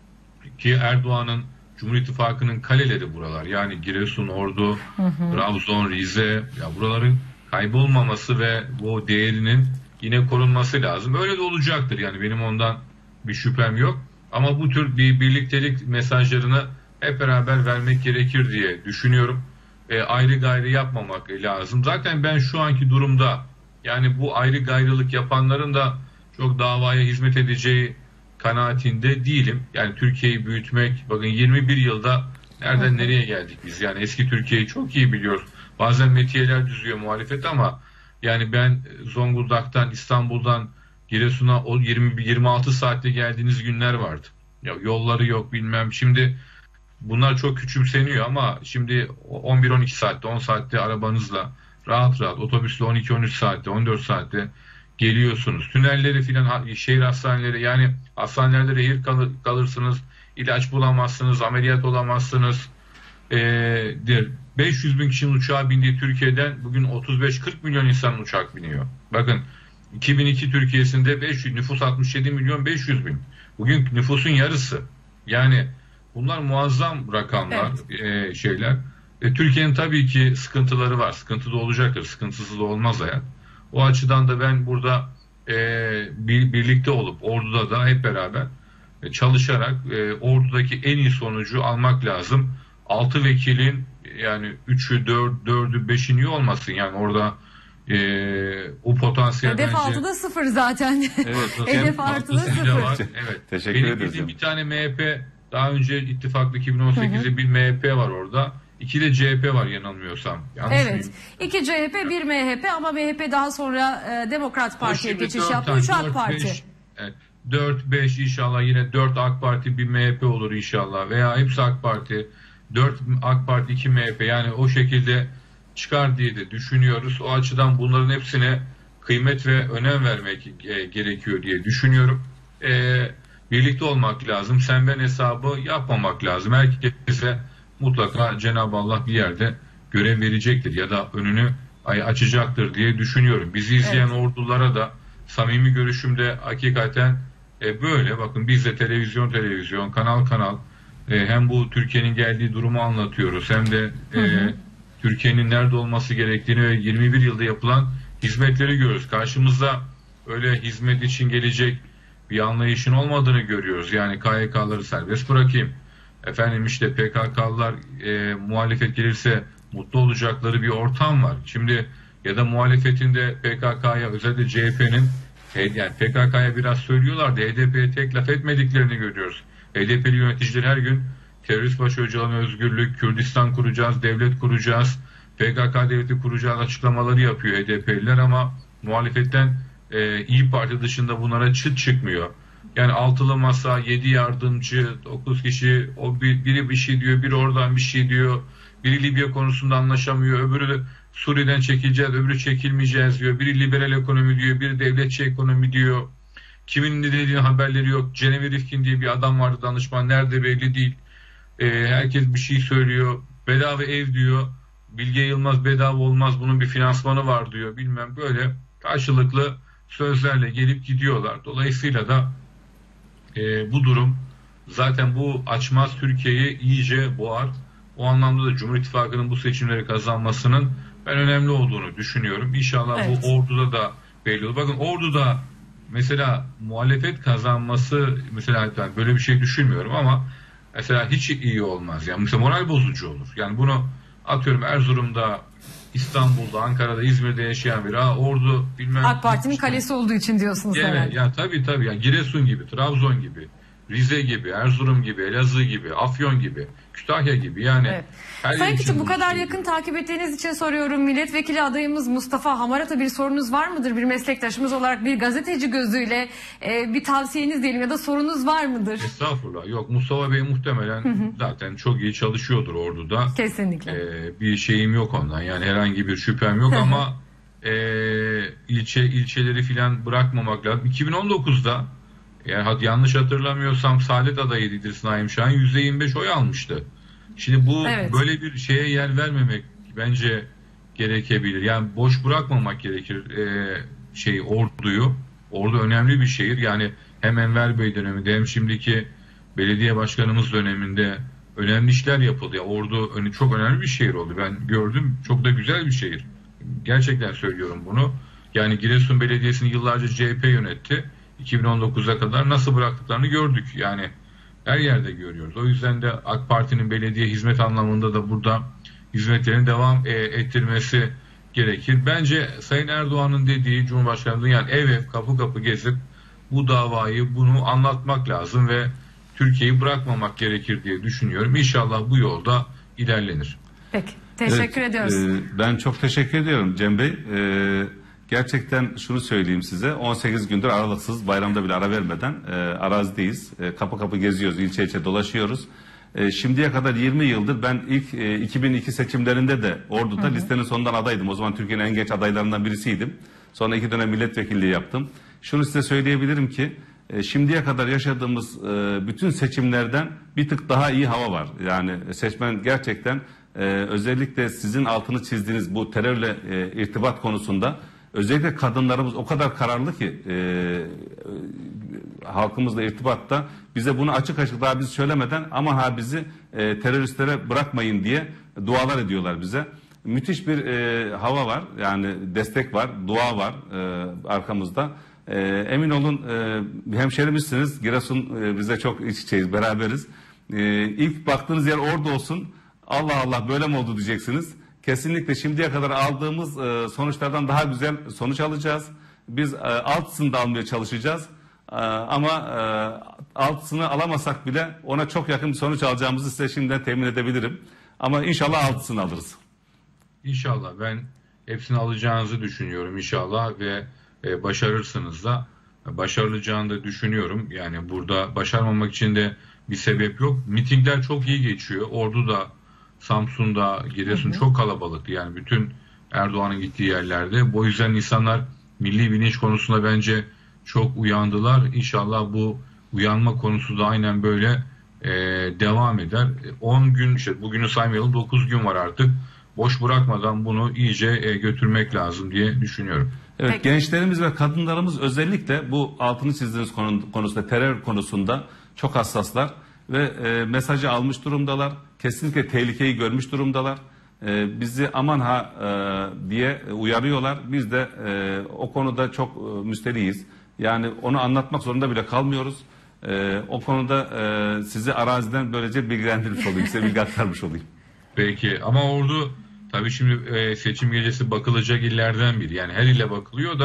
ki Erdoğan'ın Cumhur İttifakı'nın kaleleri buralar. Yani Giresun, Ordu, hı hı. Trabzon, Rize. Ya buraların kaybolmaması ve bu değerinin yine korunması lazım. Öyle de olacaktır. Yani benim ondan bir şüphem yok. Ama bu tür bir birliktelik mesajlarını hep beraber vermek gerekir diye düşünüyorum. E, ayrı gayrı yapmamak lazım. Zaten ben şu anki durumda, yani bu ayrı gayrılık yapanların da çok davaya hizmet edeceği kanaatinde değilim. Yani Türkiye'yi büyütmek, bakın yirmi bir yılda nereden nereye geldik biz? Yani eski Türkiye'yi çok iyi biliyoruz. Bazen metiyeler düzüyor muhalefet ama yani ben Zonguldak'tan, İstanbul'dan Giresun'a o yirmi yirmi altı saatte geldiğiniz günler vardı. Ya yolları yok bilmem. Şimdi bunlar çok küçümseniyor ama şimdi on bir on iki saatte, on saatte arabanızla rahat rahat, otobüsle on iki on üç saatte, on dört saatte geliyorsunuz. Tünelleri filan, şehir hastaneleri, yani hastanelerde rehir kalır, kalırsınız, ilaç bulamazsınız, ameliyat olamazsınız. Ee, beş yüz bin kişinin uçağa bindiği Türkiye'den bugün otuz beş kırk milyon insanın uçak biniyor. Bakın iki bin iki Türkiye'sinde beş yüz, nüfus altmış yedi milyon beş yüz bin. Bugün nüfusun yarısı. Yani bunlar muazzam rakamlar, evet. e, şeyler. E, Türkiye'nin tabii ki sıkıntıları var. Sıkıntı da olacaktır. Sıkıntısız da olmaz hayat. O açıdan da ben burada e, bir, birlikte olup Ordu'da da hep beraber e, çalışarak e, Ordu'daki en iyi sonucu almak lazım. Altı vekilin yani üçü, dört, dördü, beşin iyi olmasın. Yani orada Ee, o potansiyel hedef bence... altıda sıfır zaten. Evet, hedef altıda sıfır. Var. Evet. Teşekkür Benim ederiz. bildiğim bir tane M H P, daha önce ittifaklı iki bin on sekizde bir M H P var orada. İki de C H P var yanılmıyorsam. Yanlış evet. mıyım? İki C H P, bir M H P ama M H P daha sonra e, Demokrat Parti'ye geçiş yaptı. Üç AK Parti. beş, evet, dört beş inşallah yine dört AK Parti, bir M H P olur inşallah. Veya hepsi AK Parti. dört AK Parti, iki M H P. Yani o şekilde çıkar diye de düşünüyoruz. O açıdan bunların hepsine kıymet ve önem vermek e, gerekiyor diye düşünüyorum. E, birlikte olmak lazım. Sen ben hesabı yapmamak lazım. Herkese mutlaka Cenab-ı Allah bir yerde görev verecektir ya da önünü açacaktır diye düşünüyorum. Bizi izleyen evet. ordulara da samimi görüşümde hakikaten e, böyle. Bakın biz de televizyon televizyon, kanal kanal e, hem bu Türkiye'nin geldiği durumu anlatıyoruz hem de e, hı hı. Türkiye'nin nerede olması gerektiğini ve yirmi bir yılda yapılan hizmetleri görüyoruz. Karşımızda öyle hizmet için gelecek bir anlayışın olmadığını görüyoruz. Yani K Y K'ları serbest bırakayım. Efendim işte P K K'lılar e, muhalefet gelirse mutlu olacakları bir ortam var. Şimdi ya da muhalefetin de P K K'ya özellikle C H P'nin Yani P K K'ya biraz söylüyorlardı. H D P'ye tek laf etmediklerini görüyoruz. H D P'li yöneticiler her gün terörist başı hocalarına özgürlük, Kürdistan kuracağız, devlet kuracağız, P K K devleti kuracağız açıklamaları yapıyor H D P'liler ama muhalefetten e, İYİ Parti dışında bunlara çıt çıkmıyor. Yani altılı masa, yedi yardımcı, dokuz kişi, o bir, biri bir şey diyor, biri oradan bir şey diyor, biri Libya konusunda anlaşamıyor, öbürü Suriye'den çekileceğiz, öbürü çekilmeyeceğiz diyor, biri liberal ekonomi diyor, biri devletçi ekonomi diyor. Kimin ne dediğinin haberleri yok. Cenevir Rifkin diye bir adam vardı, danışman, nerede belli değil. Ee, herkes bir şey söylüyor. Bedava ev diyor. Bilge Yılmaz bedava olmaz, bunun bir finansmanı var diyor. Bilmem, böyle karşılıklı sözlerle gelip gidiyorlar. Dolayısıyla da e, bu durum zaten bu açmaz Türkiye'yi iyice boğar. O anlamda da Cumhur İttifakı'nın bu seçimleri kazanmasının ben önemli olduğunu düşünüyorum. İnşallah evet. Bu orduda da belli olur. Bakın orduda mesela muhalefet kazanması, mesela ben böyle bir şey düşünmüyorum ama mesela hiç iyi olmaz. Yani mesela moral bozucu olur. Yani bunu atıyorum Erzurum'da, İstanbul'da, Ankara'da, İzmir'de yaşayan biri, ha ordu bilmem. AK Parti'nin kalesi olduğu için diyorsunuz evet, herhalde. Ya tabii tabii. Yani Giresun gibi, Trabzon gibi, Rize gibi, Erzurum gibi, Elazığ gibi, Afyon gibi, Kütahya gibi, yani. Evet. Sayın Küçük, bu kadar yakın gibi. Takip ettiğiniz için soruyorum. Milletvekili adayımız Mustafa Hamarat'a bir sorunuz var mıdır? Bir meslektaşımız olarak, bir gazeteci gözüyle e, bir tavsiyeniz diyelim ya da sorunuz var mıdır? Estağfurullah. Yok, Mustafa Bey muhtemelen hı hı. zaten çok iyi çalışıyordur orduda. Kesinlikle. E, bir şeyim yok ondan. Yani herhangi bir şüphem yok ama e, ilçe ilçeleri filan bırakmamak lazım. iki bin on dokuzda yani yanlış hatırlamıyorsam Saadet adayıydı İdris Naim Şahin, yüzde yirmi beş oy almıştı. Şimdi bu evet. böyle bir şeye yer vermemek bence gerekebilir. Yani boş bırakmamak gerekir e, şey orduyu. Ordu önemli bir şehir. Yani hem Enver Bey döneminde hem şimdiki belediye başkanımız döneminde önemli işler yapıldı. Yani ordu çok önemli bir şehir oldu. Ben gördüm. Çok da güzel bir şehir. Gerçekten söylüyorum bunu. Yani Giresun Belediyesi'ni yıllarca C H P yönetti. iki bin on dokuza kadar nasıl bıraktıklarını gördük. Yani her yerde görüyoruz. O yüzden de AK Parti'nin belediye hizmet anlamında da burada hizmetlerini devam ettirmesi gerekir. Bence Sayın Erdoğan'ın dediği, Cumhurbaşkanı'nın, yani ev ev kapı kapı gezip bu davayı, bunu anlatmak lazım ve Türkiye'yi bırakmamak gerekir diye düşünüyorum. İnşallah bu yolda ilerlenir. Peki. Teşekkür evet, ediyoruz. E, ben çok teşekkür ediyorum Cem Bey. E, Gerçekten şunu söyleyeyim size, on sekiz gündür aralıksız, bayramda bile ara vermeden e, arazideyiz. E, kapı kapı geziyoruz, ilçe ilçe dolaşıyoruz. E, şimdiye kadar yirmi yıldır ben ilk e, iki bin iki seçimlerinde de Ordu'da hı hı. listenin sonundan adaydım. O zaman Türkiye'nin en genç adaylarından birisiydim. Sonra iki dönem milletvekilliği yaptım. Şunu size söyleyebilirim ki e, şimdiye kadar yaşadığımız e, bütün seçimlerden bir tık daha iyi hava var. Yani seçmen gerçekten e, özellikle sizin altını çizdiğiniz bu terörle e, irtibat konusunda, özellikle kadınlarımız o kadar kararlı ki e, e, halkımızla irtibatta, bize bunu açık açık daha biz söylemeden ama ha bizi e, teröristlere bırakmayın diye dualar ediyorlar bize. Müthiş bir e, hava var, yani destek var, dua var e, arkamızda. E, emin olun e, hemşerimizsiniz, Giresun e, bize çok iç içeyiz, beraberiz. E, ilk baktığınız yer Ordu olsun, Allah Allah böyle mi oldu diyeceksiniz. Kesinlikle şimdiye kadar aldığımız e, sonuçlardan daha güzel sonuç alacağız. Biz e, altısını da almaya çalışacağız. E, ama e, altısını alamasak bile ona çok yakın bir sonuç alacağımızı size şimdiden temin edebilirim. Ama inşallah altısını alırız. İnşallah, ben hepsini alacağınızı düşünüyorum inşallah ve e, başarırsınız da. Başarılacağını da düşünüyorum. Yani burada başarmamak için de bir sebep yok. Mitingler çok iyi geçiyor. Ordu'da, Samsun'da, Giresun hı hı. çok kalabalıktı. Yani bütün Erdoğan'ın gittiği yerlerde. Bu yüzden insanlar milli bilinç konusunda bence çok uyandılar. İnşallah bu uyanma konusu da aynen böyle e, devam eder. on gün, işte bugünü saymayalım, dokuz gün var artık. Boş bırakmadan bunu iyice e, götürmek lazım diye düşünüyorum. Evet, peki. Gençlerimiz ve kadınlarımız özellikle bu altını çizdiğiniz konu, konusunda, terör konusunda çok hassaslar ve e, mesajı almış durumdalar. Kesinlikle tehlikeyi görmüş durumdalar. E, bizi aman ha e, diye uyarıyorlar. Biz de e, o konuda çok e, müsteriyiz. Yani onu anlatmak zorunda bile kalmıyoruz. E, o konuda e, sizi araziden böylece bilgilendirmiş olayım, size bilgi aktarmış olayım. Peki, ama Ordu tabii şimdi e, seçim gecesi bakılacak illerden biri. Yani her ile bakılıyor da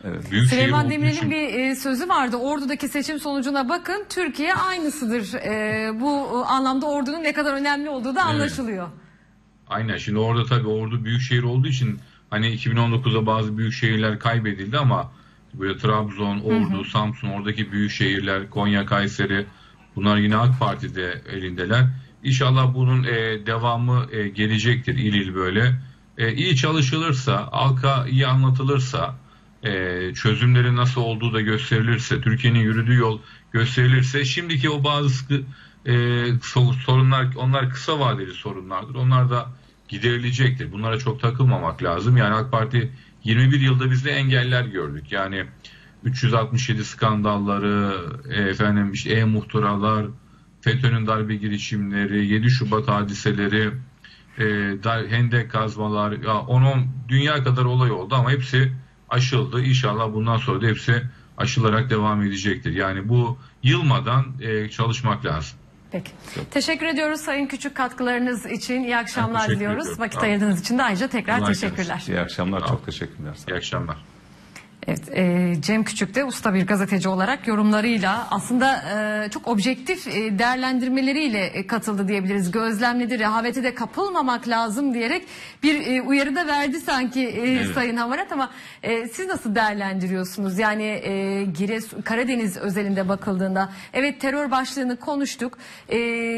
Evet. Büyük Süleyman Demirel'in bir e, sözü vardı. Ordu'daki seçim sonucuna bakın, Türkiye aynısıdır. E, bu anlamda Ordu'nun ne kadar önemli olduğu da anlaşılıyor. Evet. Aynen. Şimdi orada tabii Ordu büyük şehir olduğu için hani iki bin on dokuzda bazı büyük şehirler kaybedildi ama böyle Trabzon, Ordu, hı hı. Samsun, oradaki büyük şehirler, Konya, Kayseri, bunlar yine AK Parti'de elindeler. İnşallah bunun e, devamı e, gelecektir il il böyle. E, iyi çalışılırsa, halka iyi anlatılırsa, e, çözümleri nasıl olduğu da gösterilirse, Türkiye'nin yürüdüğü yol gösterilirse, şimdiki o bazı sıkı, e, sorunlar, onlar kısa vadeli sorunlardır. Onlar da giderilecektir. Bunlara çok takılmamak lazım. Yani AK Parti yirmi bir yılda biz de engeller gördük. Yani üç yüz altmış yedi skandalları, e, efendim işte e-muhtıralar, FETÖ'nün darbe girişimleri, yedi Şubat hadiseleri, e, dar, hendek kazmalar, ya on on dünya kadar olay oldu ama hepsi aşıldı. İnşallah bundan sonra da hepsi aşılarak devam edecektir. Yani bu yılmadan e, çalışmak lazım. Peki. Teşekkür ediyoruz Sayın Küçük katkılarınız için. İyi akşamlar diliyoruz. ediyorum. Vakit ayırdığınız için de ayrıca tekrar Allah teşekkürler. eylesin. İyi akşamlar, çok teşekkürler. İyi akşamlar. Evet, e, Cem Küçük de usta bir gazeteci olarak yorumlarıyla aslında e, çok objektif e, değerlendirmeleriyle e, katıldı diyebiliriz. Gözlemledi, rehavete de kapılmamak lazım diyerek bir e, uyarı da verdi sanki e, evet. Sayın Hamarat, ama e, siz nasıl değerlendiriyorsunuz? Yani e, Giresun, Karadeniz özelinde bakıldığında, evet terör başlığını konuştuk. E,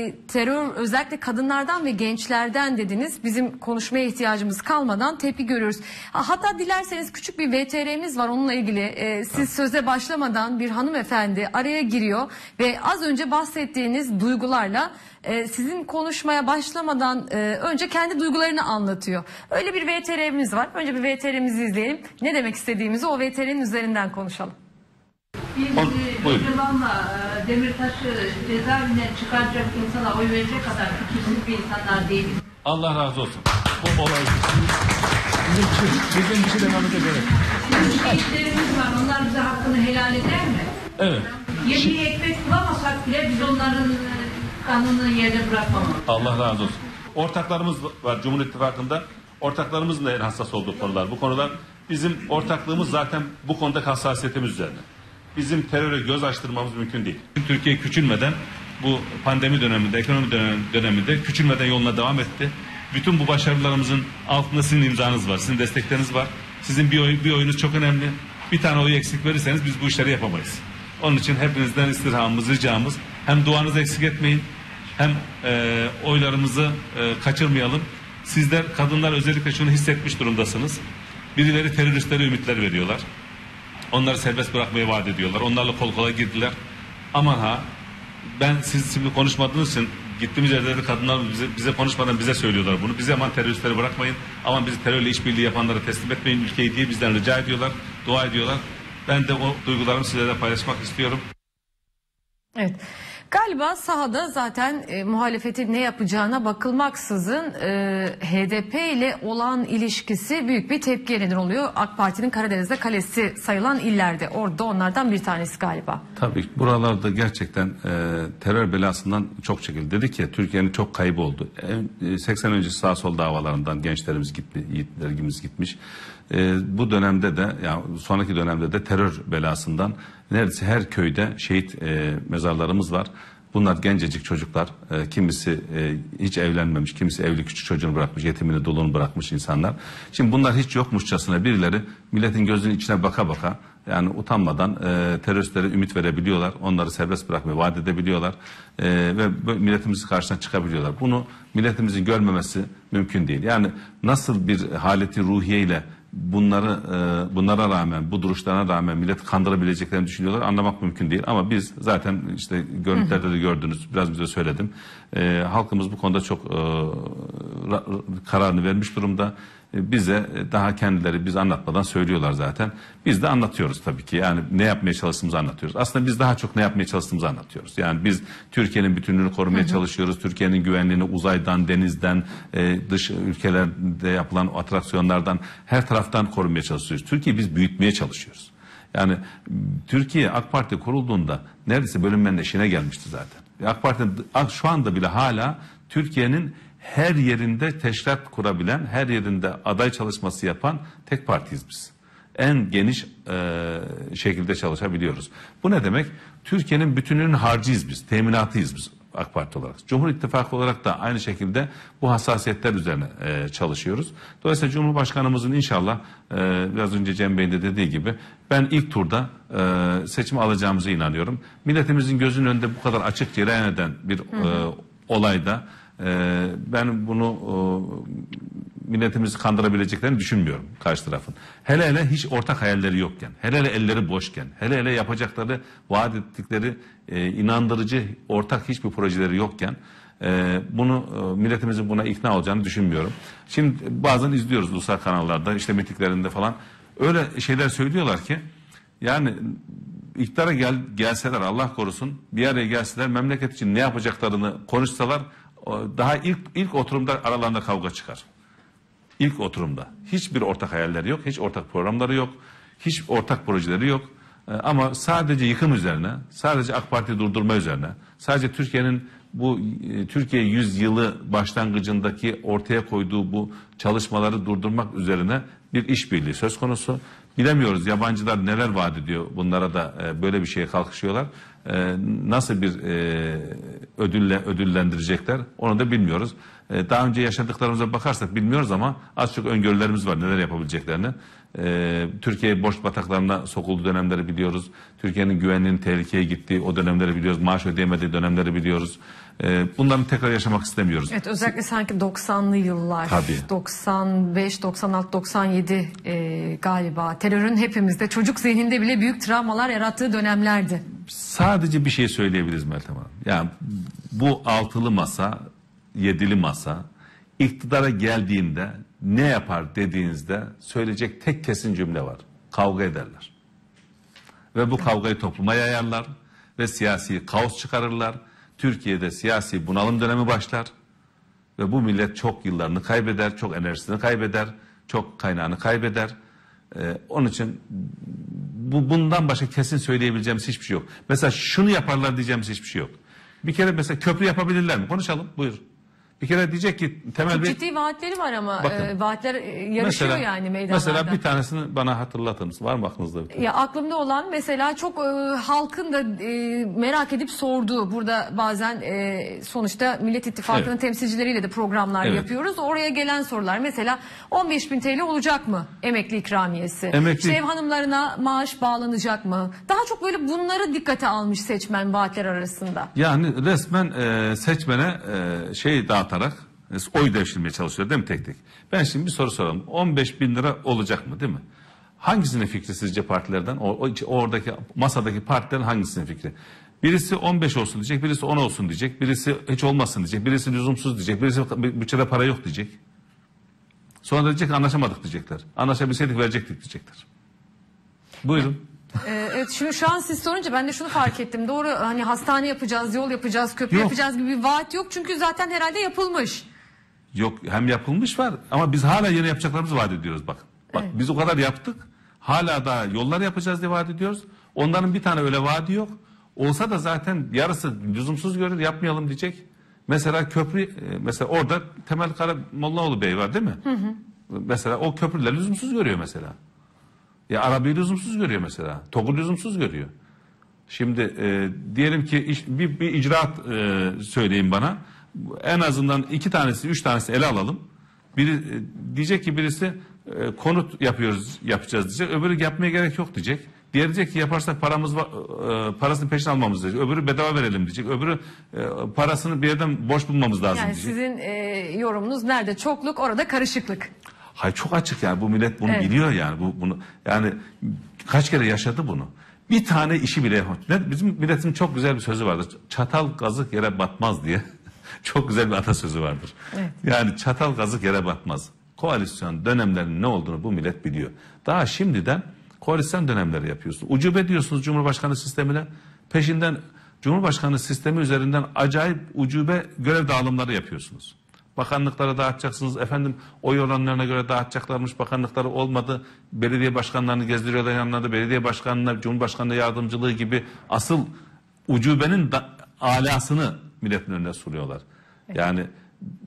terör özellikle kadınlardan ve gençlerden dediniz. Bizim konuşmaya ihtiyacımız kalmadan tepki görüyoruz. Hatta dilerseniz küçük bir V T R'miz var. Onunla ilgili e, siz söze başlamadan bir hanımefendi araya giriyor ve az önce bahsettiğiniz duygularla e, sizin konuşmaya başlamadan e, önce kendi duygularını anlatıyor. Öyle bir V T R'miz var. Önce bir V T R'mizi izleyelim. Ne demek istediğimizi o V T R'nin üzerinden konuşalım. Biz Öcalan'la e, Demirtaş'ı cezaevinden çıkaracak insana oy verecek kadar fikirsiz bir insanlar değiliz. Allah razı olsun. Bu olay bizim, bizim bir şey dememize gerek. Şehitlerimiz var. Onlar bize hakkını helal eder mi? Evet. Yemeği ekmek bulamasak bile biz onların kanını yerde bırakmamak. Allah razı olsun. Ortaklarımız var Cumhur İttifakı'nda. Ortaklarımızın da en hassas olduğu konular. Bu konular bizim ortaklığımız zaten bu konudaki hassasiyetimiz üzerine. Bizim teröre göz açtırmamız mümkün değil. Türkiye küçülmeden bu pandemi döneminde, ekonomi döneminde küçülmeden yoluna devam etti. Bütün bu başarılarımızın altında sizin imzanız var, sizin destekleriniz var. Sizin bir, oy, bir oyunuz çok önemli. Bir tane oyu eksik verirseniz biz bu işleri yapamayız. Onun için hepinizden istirhamımız, ricamız, hem duanızı eksik etmeyin, hem e, oylarımızı e, kaçırmayalım. Sizler, kadınlar özellikle şunu hissetmiş durumdasınız. Birileri teröristlere ümitler veriyorlar. Onları serbest bırakmayı vaat ediyorlar. Onlarla kol kola girdiler. Aman ha, ben siz şimdi konuşmadığınız için gittiğimiz yerde de kadınlar bize, bize konuşmadan bize söylüyorlar bunu. Bize aman teröristleri bırakmayın, aman bizi terörle işbirliği yapanlara teslim etmeyin ülkeyi diye bizden rica ediyorlar, dua ediyorlar. Ben de o duygularımı sizlerle paylaşmak istiyorum. Evet. Galiba sahada zaten e, muhalefetin ne yapacağına bakılmaksızın e, H D P ile olan ilişkisi büyük bir tepkiye neden oluyor. AK Parti'nin Karadeniz'de kalesi sayılan illerde. Orada onlardan bir tanesi galiba. Tabii buralarda gerçekten e, terör belasından çok çekildi. Dedik ya, Türkiye'nin çok kaybı oldu. E, seksen öncesi sağ sol davalarından gençlerimiz gitti, yiğitlerimiz gitmiş. E, bu dönemde de, yani sonraki dönemde de terör belasından neredeyse her köyde şehit e, mezarlarımız var. Bunlar gencecik çocuklar, e, kimisi e, hiç evlenmemiş, kimisi evli küçük çocuğunu bırakmış, yetimini doluğunu bırakmış insanlar. Şimdi bunlar hiç yokmuşçasına birileri milletin gözünün içine baka baka, yani utanmadan e, teröristlere ümit verebiliyorlar, onları serbest bırakmayı vaat edebiliyorlar e, ve milletimizin karşısına çıkabiliyorlar. Bunu milletimizin görmemesi mümkün değil. Yani nasıl bir haleti ruhiyeyle bunları e, bunlara rağmen, bu duruşlarına rağmen millet kandırabileceklerini düşünüyorlar, anlamak mümkün değil. Ama biz zaten işte görüntülerde de gördünüz, biraz bize söyledim. E, halkımız bu konuda çok e, ra, kararını vermiş durumda. E, bize daha kendileri biz anlatmadan söylüyorlar zaten. Biz de anlatıyoruz tabii ki. Yani ne yapmaya çalıştığımızı anlatıyoruz. Aslında biz daha çok ne yapmaya çalıştığımızı anlatıyoruz. Yani biz Türkiye'nin bütünlüğünü korumaya hı hı. çalışıyoruz. Türkiye'nin güvenliğini uzaydan, denizden, e, dış ülkelerde yapılan atraksiyonlardan, her taraftan korumaya çalışıyoruz. Türkiye'yi biz büyütmeye çalışıyoruz. Yani Türkiye AK Parti kurulduğunda neredeyse bölünmenin eşiğine gelmişti zaten. AK Parti şu anda bile hala Türkiye'nin her yerinde teşkilat kurabilen, her yerinde aday çalışması yapan tek partiyiz biz. en geniş e, şekilde çalışabiliyoruz. Bu ne demek? Türkiye'nin bütününün harcıyız biz, teminatıyız biz AK Parti olarak. Cumhur İttifakı olarak da aynı şekilde bu hassasiyetler üzerine e, çalışıyoruz. Dolayısıyla Cumhurbaşkanımızın inşallah e, biraz önce Cem Bey'in de dediği gibi ben ilk turda e, seçimi alacağımıza inanıyorum. Milletimizin gözünün önünde bu kadar açık cereyan eden bir hı hı. E, olayda e, ben bunu e, milletimizi kandırabileceklerini düşünmüyorum karşı tarafın. Hele hele hiç ortak hayalleri yokken, hele hele elleri boşken, hele hele yapacakları, vaat ettikleri e, inandırıcı ortak hiçbir projeleri yokken e, bunu e, milletimizin buna ikna olacağını düşünmüyorum. Şimdi bazen izliyoruz ulusal kanallarda, işte mitiklerinde falan öyle şeyler söylüyorlar ki yani iktidara gel, gelseler Allah korusun bir araya gelseler memleket için ne yapacaklarını konuşsalar daha ilk ilk oturumda aralarında kavga çıkar. İlk oturumda. Hiçbir ortak hayalleri yok, hiç ortak programları yok, hiç ortak projeleri yok. Ee, ama sadece yıkım üzerine, sadece AK Parti durdurma üzerine, sadece Türkiye'nin bu e, Türkiye yüz yılı başlangıcındaki ortaya koyduğu bu çalışmaları durdurmak üzerine bir işbirliği söz konusu. Bilemiyoruz yabancılar neler vaat ediyor bunlara da e, böyle bir şeye kalkışıyorlar. E, nasıl bir e, ödülle ödüllendirecekler onu da bilmiyoruz. E, daha önce yaşadıklarımıza bakarsak bilmiyoruz ama az çok öngörülerimiz var neler yapabileceklerini. E, Türkiye borç bataklarına sokulduğu dönemleri biliyoruz. Türkiye'nin güvenliğinin tehlikeye gittiği o dönemleri biliyoruz. Maaş ödeyemediği dönemleri biliyoruz. E, bunların tekrar yaşamak istemiyoruz. Evet, özellikle sanki doksanlı yıllar. Tabii. doksan beş, doksan altı, doksan yedi e, galiba. Terörün hepimizde çocuk zihninde bile büyük travmalar yarattığı dönemlerdi. Sadece bir şey söyleyebiliriz Meltem Hanım. Yani bu altılı masa, yedili masa iktidara geldiğinde ne yapar dediğinizde söyleyecek tek kesin cümle var. Kavga ederler. Ve bu kavgayı topluma yayarlar ve siyasi kaos çıkarırlar. Türkiye'de siyasi bunalım dönemi başlar ve bu millet çok yıllarını kaybeder, çok enerjisini kaybeder, çok kaynağını kaybeder. Ee, onun için bu bundan başka kesin söyleyebileceğimiz hiçbir şey yok. Mesela şunu yaparlar diyeceğimiz hiçbir şey yok. Bir kere mesela köprü yapabilirler mi? Konuşalım. Buyur. Bir kere diyecek ki temel bir... Ciddi vaatleri var ama Bakın, e, vaatler yarışıyor mesela, yani meydanlarda. Mesela bir tanesini bana hatırlatır mısın? Var mı aklınızda bir tane? Ya aklımda olan mesela çok e, halkın da e, merak edip sorduğu, burada bazen e, sonuçta Millet İttifakı'nın Evet. temsilcileriyle de programlar Evet. yapıyoruz. Oraya gelen sorular mesela on beş bin T L olacak mı emekli ikramiyesi? Emekli- İşte ev hanımlarına maaş bağlanacak mı? Daha çok böyle bunları dikkate almış seçmen vaatler arasında. Yani resmen e, seçmene e, şey dağıtarak e, oy devşirmeye çalışıyor değil mi tek tek? Ben şimdi bir soru soralım. on beş bin lira olacak mı değil mi? Hangisinin fikri sizce partilerden? O, o, oradaki masadaki partilerin hangisinin fikri? Birisi on beş olsun diyecek, birisi on olsun diyecek, birisi hiç olmasın diyecek, birisi lüzumsuz diyecek, birisi bütçede para yok diyecek. Sonra da diyecek ki anlaşamadık diyecekler. Anlaşabilseydik verecektik diyecekler. Buyurun. Ee, evet, şu, şu an siz sorunca ben de şunu fark ettim. Doğru, hani hastane yapacağız, yol yapacağız, köprü Yok. yapacağız gibi bir vaat yok. Çünkü zaten herhalde yapılmış. Yok, hem yapılmış var ama biz hala yeni yapacaklarımızı vaat ediyoruz bak. Bak Evet. biz o kadar yaptık. Hala daha yollar yapacağız diye vaat ediyoruz. Onların bir tane öyle vaadi yok. Olsa da zaten yarısı lüzumsuz görür, yapmayalım diyecek. Mesela köprü, e, mesela orada Temel Karamollaoğlu Bey var değil mi? Hı hı. Mesela o köprüler lüzumsuz görüyor mesela. Ya arabayı lüzumsuz görüyor mesela. TOG'u lüzumsuz görüyor. Şimdi e, diyelim ki iş, bir, bir icraat e, söyleyin bana. En azından iki tanesi, üç tanesi ele alalım. Biri e, diyecek ki birisi e, konut yapıyoruz, yapacağız diyecek. Öbürü yapmaya gerek yok diyecek. Diğeri diyecek ki yaparsak paramız var, e, parasını peşin almamız diyecek. Öbürü bedava verelim diyecek. Öbürü e, parasını bir yerden borç bulmamız lazım Yani diyecek. sizin e, yorumunuz nerede çokluk, orada karışıklık. Hayır, çok açık yani bu millet bunu Evet. biliyor yani bu bunu yani kaç kere yaşadı bunu. Bir tane işi bile yapmadı. Bizim milletin çok güzel bir sözü vardır. Çatal kazık yere batmaz diye. Çok güzel bir atasözü vardır. Evet. Yani çatal kazık yere batmaz. Koalisyon dönemlerinin ne olduğunu bu millet biliyor. Daha şimdiden koalisyon dönemleri yapıyorsunuz. Ucube diyorsunuz Cumhurbaşkanı sistemine. Peşinden Cumhurbaşkanı sistemi üzerinden acayip ucube görev dağılımları yapıyorsunuz. Bakanlıkları dağıtacaksınız. Efendim oy oranlarına göre dağıtacaklarmış. Bakanlıkları olmadı. Belediye başkanlarını gezdiriyorlar yanlarında. Belediye başkanına, Cumhurbaşkanı yardımcılığı gibi asıl ucubenin da, alasını milletin önüne sunuyorlar. Yani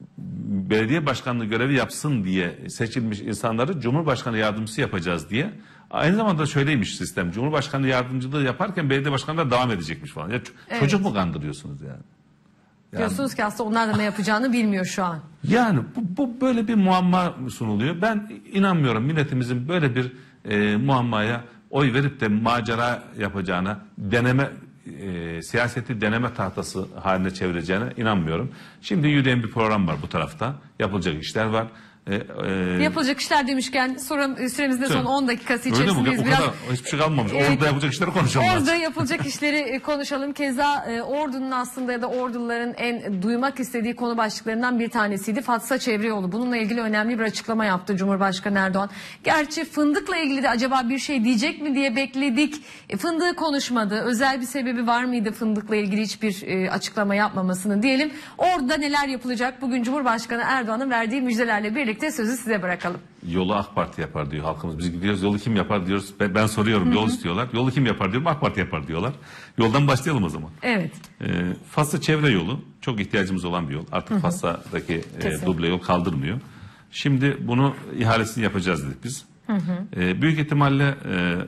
belediye başkanlığı görevi yapsın diye seçilmiş insanları Cumhurbaşkanı yardımcısı yapacağız diye. Aynı zamanda şöyleymiş sistem. Cumhurbaşkanı yardımcılığı yaparken belediye başkanı da devam edecekmiş falan. Ya, evet. Çocuk mu kandırıyorsunuz yani? Yani, diyorsunuz ki aslında onlar da ne yapacağını bilmiyor şu an. Yani bu, bu böyle bir muamma sunuluyor. Ben inanmıyorum milletimizin böyle bir e, muammaya oy verip de macera yapacağına, deneme e, siyaseti deneme tahtası haline çevireceğine inanmıyorum. Şimdi yürüyen bir program var bu tarafta. Yapılacak işler var. E, e, Yapılacak işler demişken sonra süremizde son on dakikası Öyle mi? içerisindeyiz. O Biraz, kadar hiçbir şey kalmamış. Evet. Orada yapılacak işleri konuşalım. Orada yapılacak işleri e, konuşalım. Keza e, ordunun aslında ya da orduların en duymak istediği konu başlıklarından bir tanesiydi. Fatsa Çevreyolu. Bununla ilgili önemli bir açıklama yaptı Cumhurbaşkanı Erdoğan. Gerçi fındıkla ilgili de acaba bir şey diyecek mi diye bekledik. E, fındığı konuşmadı. Özel bir sebebi var mıydı fındıkla ilgili hiçbir e, açıklama yapmamasının diyelim. Orada neler yapılacak? Bugün Cumhurbaşkanı Erdoğan'ın verdiği müjdelerle birlikte sözü size bırakalım. Yolu AK Parti yapar diyor halkımız. Biz gidiyoruz yolu kim yapar diyoruz. Ben, ben soruyorum yol istiyorlar. Yolu kim yapar diyorum AK Parti yapar diyorlar. Yoldan başlayalım o zaman. Evet. E, Fatsa çevre yolu çok ihtiyacımız olan bir yol. Artık Fatsa'daki e, duble yol kaldırmıyor. Şimdi bunu ihalesini yapacağız dedik biz. Hı hı. E, büyük ihtimalle e,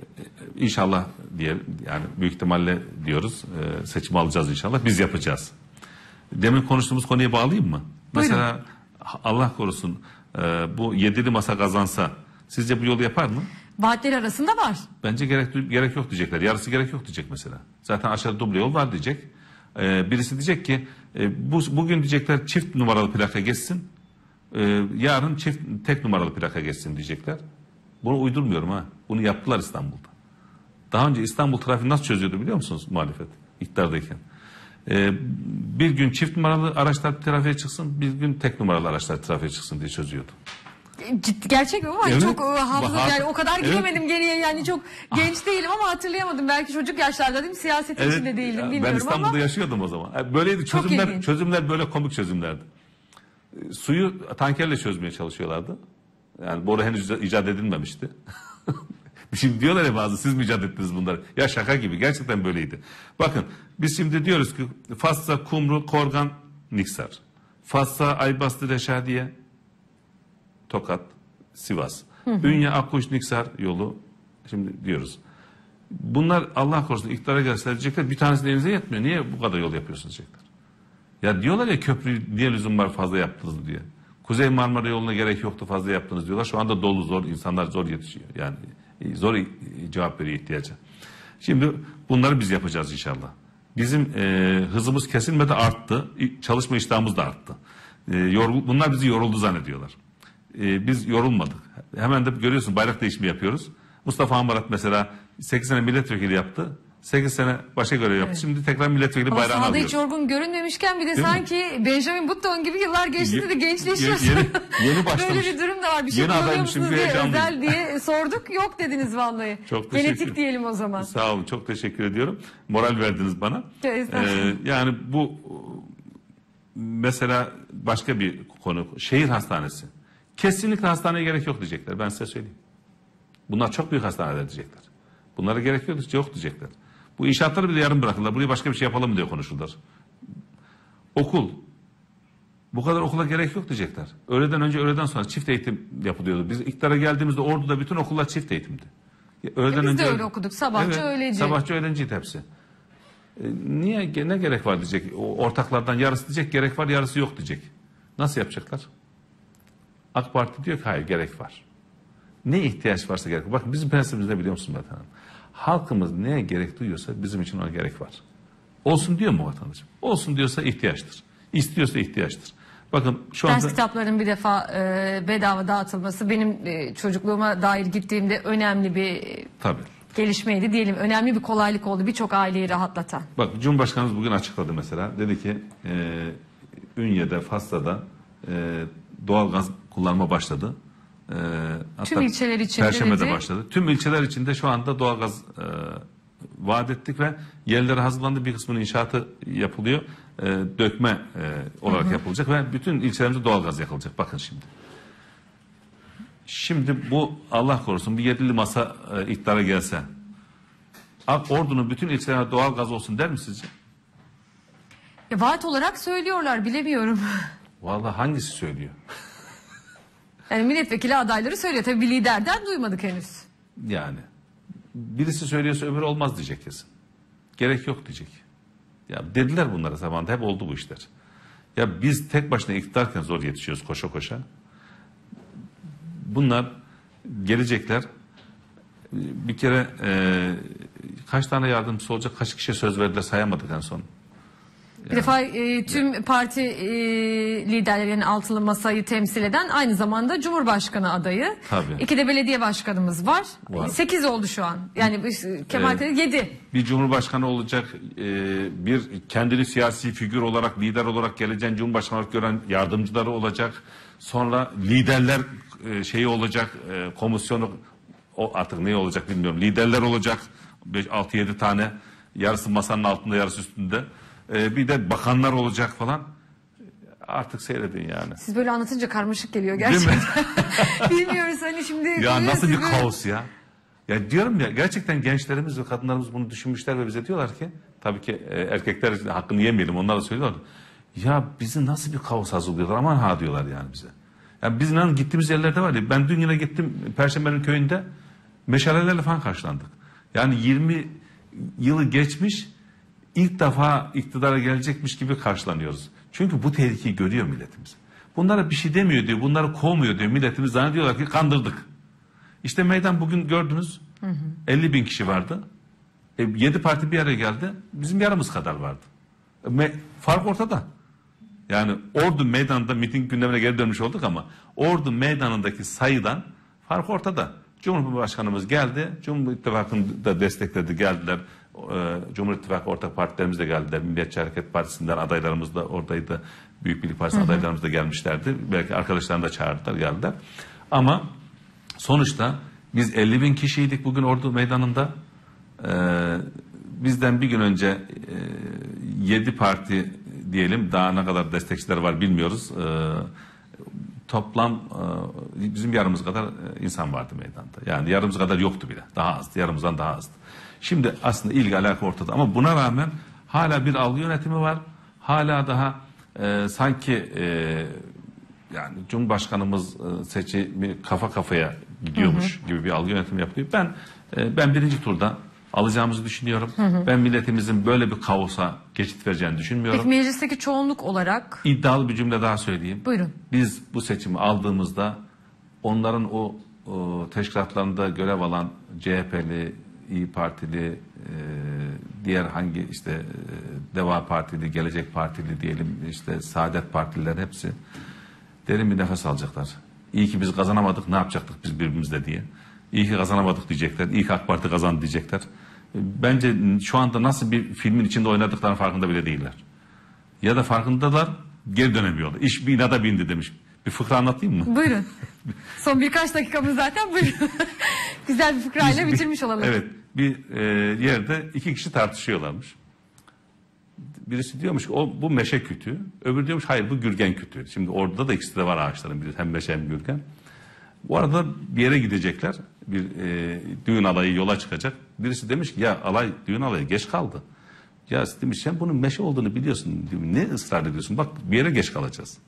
inşallah diye yani büyük ihtimalle diyoruz. E, seçim alacağız inşallah. Biz yapacağız. Demin konuştuğumuz konuya bağlayayım mı? Buyurun. Mesela Allah korusun e, bu yedili masa kazansa sizce bu yolu yapar mı? Vaatleri arasında var. Bence gerek gerek yok diyecekler. Yarısı gerek yok diyecek mesela. Zaten aşağıda duble yol var diyecek. Ee, birisi diyecek ki e, bu bugün diyecekler çift numaralı plaka geçsin. E, yarın çift tek numaralı plaka geçsin diyecekler. Bunu uydurmuyorum ha. Bunu yaptılar İstanbul'da. Daha önce İstanbul trafiği nasıl çözüyordu biliyor musunuz muhalefet iktidardayken? Ee, bir gün çift numaralı araçlar trafiğe çıksın, bir gün tek numaralı araçlar trafiğe çıksın diye çözüyordu. Ciddi gerçek mi? Ama Evet. çok e, hafıza Bak- yani o kadar Evet. gidemedim geriye yani çok genç değilim ama hatırlayamadım. Belki çocuk yaşlarda değil mi? Siyasetin içinde değildim ben bilmiyorum İstanbul'da ama. yaşıyordum o zaman. Yani böyleydi Çok çözümler, ilginç. çözümler böyle komik çözümlerdi. Ee, Suyu tankerle çözmeye çalışıyorlardı. Yani boru henüz icat edilmemişti. Şimdi diyorlar ya bazı siz mi icat ettiniz bunları? Ya şaka gibi gerçekten böyleydi. Bakın biz şimdi diyoruz ki Fatsa, Kumru, Korgan, Niksar. Fatsa, Aybastı, Reşadiye, Tokat, Sivas. Hı hı. Ünye, Akkuş, Niksar yolu şimdi diyoruz. Bunlar Allah korusun iktidara gelseler diyecekler bir tanesi de elinize yetmiyor. Niye bu kadar yol yapıyorsunuz diyecekler. Ya diyorlar ya köprü niye lüzum var fazla yaptınız diye. Kuzey Marmara yoluna gerek yoktu fazla yaptınız diyorlar. Şu anda dolu zor insanlar zor yetişiyor. Yani zor cevap veriyor ihtiyaca. Şimdi bunları biz yapacağız inşallah. Bizim e, hızımız kesilmedi arttı. Çalışma iştahımız da arttı. E, yorul, bunlar bizi yoruldu zannediyorlar. E, biz yorulmadık. Hemen de görüyorsun bayrak değişimi yapıyoruz. Mustafa Amarat mesela sekiz sene milletvekili yaptı. sekiz sene başka görev yaptı. Evet. Şimdi tekrar milletvekili bayrağını alıyor. Sahada hiç yorgun görünmemişken bir de Değil sanki mi? Benjamin Button gibi yıllar geçti de gençleşiyorsun. Yeni, yeni başlamış. Böyle bir durum da var. Bir şey Yeni kullanıyor adaymışım musunuz diye diye heyecanlıyım. özel diye sorduk. Yok dediniz vallahi. Çok teşekkür Genetik diyelim o zaman. Sağ olun çok teşekkür ediyorum. Moral verdiniz bana. Ee, yani bu mesela başka bir konu. Şehir hastanesi. Kesinlikle hastaneye gerek yok diyecekler. Ben size söyleyeyim. Bunlar çok büyük hastaneler diyecekler. Bunlara gerek yok, yok diyecekler. Bu inşaatları bile yarım bırakırlar. Buraya başka bir şey yapalım mı diye konuşurlar. Okul. Bu kadar okula gerek yok diyecekler. Öğleden önce öğleden sonra çift eğitim yapılıyordu. Biz iktidara geldiğimizde Ordu'da bütün okullar çift eğitimdi. Öğleden e biz önce, de öyle okuduk. Sabahçı evet, öğleci. Sabahçı öğlenciydi hepsi. E, niye ne gerek var diyecek. O ortaklardan yarısı diyecek gerek var yarısı yok diyecek. Nasıl yapacaklar? AK Parti diyor ki hayır gerek var. Ne ihtiyaç varsa gerek var. Bakın bizim prensibimiz ne biliyor musun vatandaşım? Halkımız neye gerek duyuyorsa bizim için ona gerek var. Olsun diyor mu vatandaşım? Olsun diyorsa ihtiyaçtır. İstiyorsa ihtiyaçtır. Bakın şu Ders anda... kitaplarının bir defa e, bedava dağıtılması benim e, çocukluğuma dair gittiğimde önemli bir e, Tabii. gelişmeydi diyelim. Önemli bir kolaylık oldu. Birçok aileyi rahatlatan. Bak Cumhurbaşkanımız bugün açıkladı mesela. Dedi ki e, Ünye'de, Fas'ta e, doğalgaz kullanma başladı. E, hatta Tüm ilçeler içinde Perşembe'de dedi. başladı. Tüm ilçeler içinde şu anda doğalgaz e, vaat ettik ve yerlere hazırlandı. Bir kısmının inşaatı yapılıyor. E, dökme e, olarak hı hı. yapılacak ve bütün ilçelerimizde doğalgaz yakılacak. Bakın şimdi. Şimdi bu Allah korusun bir yedili masa e, iktidara gelse Ordu'nun bütün ilçelerine doğalgaz olsun der mi sizce? Ya, vaat olarak söylüyorlar bilemiyorum. Vallahi hangisi söylüyor? Yani milletvekili adayları söylüyor. Tabii bir liderden duymadık henüz. Yani birisi söylüyorsa öbürü olmaz diyecek kesin. Gerek yok diyecek. Ya dediler bunlara zamanında, hep oldu bu işler. Ya biz tek başına iktidarken zor yetişiyoruz koşa koşa. Bunlar gelecekler. Bir kere e, kaç tane yardımcısı olacak, kaç kişiye söz verdiler sayamadık en son. Bir defa e, tüm parti e, liderlerinin altılı masayı temsil eden aynı zamanda Cumhurbaşkanı adayı. Tabii. İki de belediye başkanımız var. Var. Sekiz oldu şu an. Yani Kemal Evet. Tevfik yedi. Bir Cumhurbaşkanı olacak, e, bir kendini siyasi figür olarak, lider olarak geleceğin Cumhurbaşkanı olarak gören yardımcıları olacak. Sonra liderler e, şeyi olacak, e, komisyonu, o artık ne olacak bilmiyorum. Liderler olacak, altı yedi tane, yarısı masanın altında, yarısı üstünde. E, bir de bakanlar olacak falan. Artık seyredin yani. Siz böyle anlatınca karmaşık geliyor Değil mi? gerçekten. Bilmiyoruz hani şimdi. Ya nasıl bir böyle- kaos ya. Ya diyorum ya, gerçekten gençlerimiz ve kadınlarımız bunu düşünmüşler ve bize diyorlar ki, tabii ki e, erkekler hakkını yemeyelim, onlar da söylüyorlar. Ya bizi nasıl bir kaos hazırlıyorlar, aman ha diyorlar yani bize. Yani biz inanın gittiğimiz yerlerde var ya, ben dün yine gittim Perşembe'nin köyünde, meşalelerle falan karşılandık. Yani yirmi yılı geçmiş, ilk defa iktidara gelecekmiş gibi karşılanıyoruz. Çünkü bu tehlikeyi görüyor milletimiz. Bunlara bir şey demiyor diyor, bunları kovmuyor diyor, milletimiz zannediyorlar ki kandırdık. İşte meydan bugün gördünüz, hı hı. elli bin kişi vardı. E, yedi parti bir araya geldi, bizim yarımız kadar vardı. E, me, fark ortada. Yani Ordu meydanında miting gündemine geri dönmüş olduk ama Ordu meydanındaki sayıdan fark ortada. Cumhurbaşkanımız geldi, Cumhur İttifakı'nı da destekledi, geldiler. E, Cumhur İttifakı ortak partilerimiz de geldiler. Milliyetçi Hareket Partisi'nden adaylarımız da oradaydı. Büyük Birlik Partisi adaylarımız da gelmişlerdi. Belki arkadaşlarını da çağırdılar, geldiler. Ama sonuçta biz elli bin kişiydik bugün Ordu meydanında. Ee, bizden bir gün önce e, yedi parti diyelim, daha ne kadar destekçiler var bilmiyoruz. Ee, toplam e, bizim yarımız kadar e, insan vardı meydanda. Yani yarımız kadar yoktu bile. Daha azdı. Yarımızdan daha azdı. Şimdi aslında ilgi alaka ortada ama buna rağmen hala bir algı yönetimi var. Hala daha e, sanki e, yani Cumhurbaşkanımız e, seçimi kafa kafaya gidiyormuş hı hı. gibi bir algı yönetimi yapıyor. Ben e, ben birinci turda alacağımızı düşünüyorum. Hı hı. Ben milletimizin böyle bir kaosa geçit vereceğini düşünmüyorum. Peki meclisteki çoğunluk olarak? İddialı bir cümle daha söyleyeyim. Buyurun. Biz bu seçimi aldığımızda onların o, o teşkilatlarında görev alan C H P'li, İYİ Partili, e, diğer hangi işte e, Deva Partili, Gelecek Partili diyelim, işte Saadet Partililer hepsi derin bir nefes alacaklar. İyi ki biz kazanamadık, ne yapacaktık biz birbirimizle diye. İyi ki kazanamadık diyecekler. İyi ki AK Parti kazandı diyecekler. Bence şu anda nasıl bir filmin içinde oynadıklarının farkında bile değiller. Ya da farkındalar, geri dönemiyorlar. İş bir inada bindi demiş. Bir fıkra anlatayım mı? Buyurun. Son birkaç dakikamız zaten, buyurun. Güzel bir fıkrayla bir, bitirmiş olalım. Evet. Bir e, yerde iki kişi tartışıyorlarmış. Birisi diyormuş ki o, bu meşe kütüğü. Öbürü diyormuş hayır bu gürgen kütüğü. Şimdi orada da ikisi de var ağaçların. Hem meşe hem gürgen. Bu arada bir yere gidecekler. Bir e, düğün alayı yola çıkacak. Birisi demiş ki ya alay, düğün alayı geç kaldı. Ya demiş sen bunun meşe olduğunu biliyorsun. Ne ısrar ediyorsun? Bak bir yere geç kalacağız.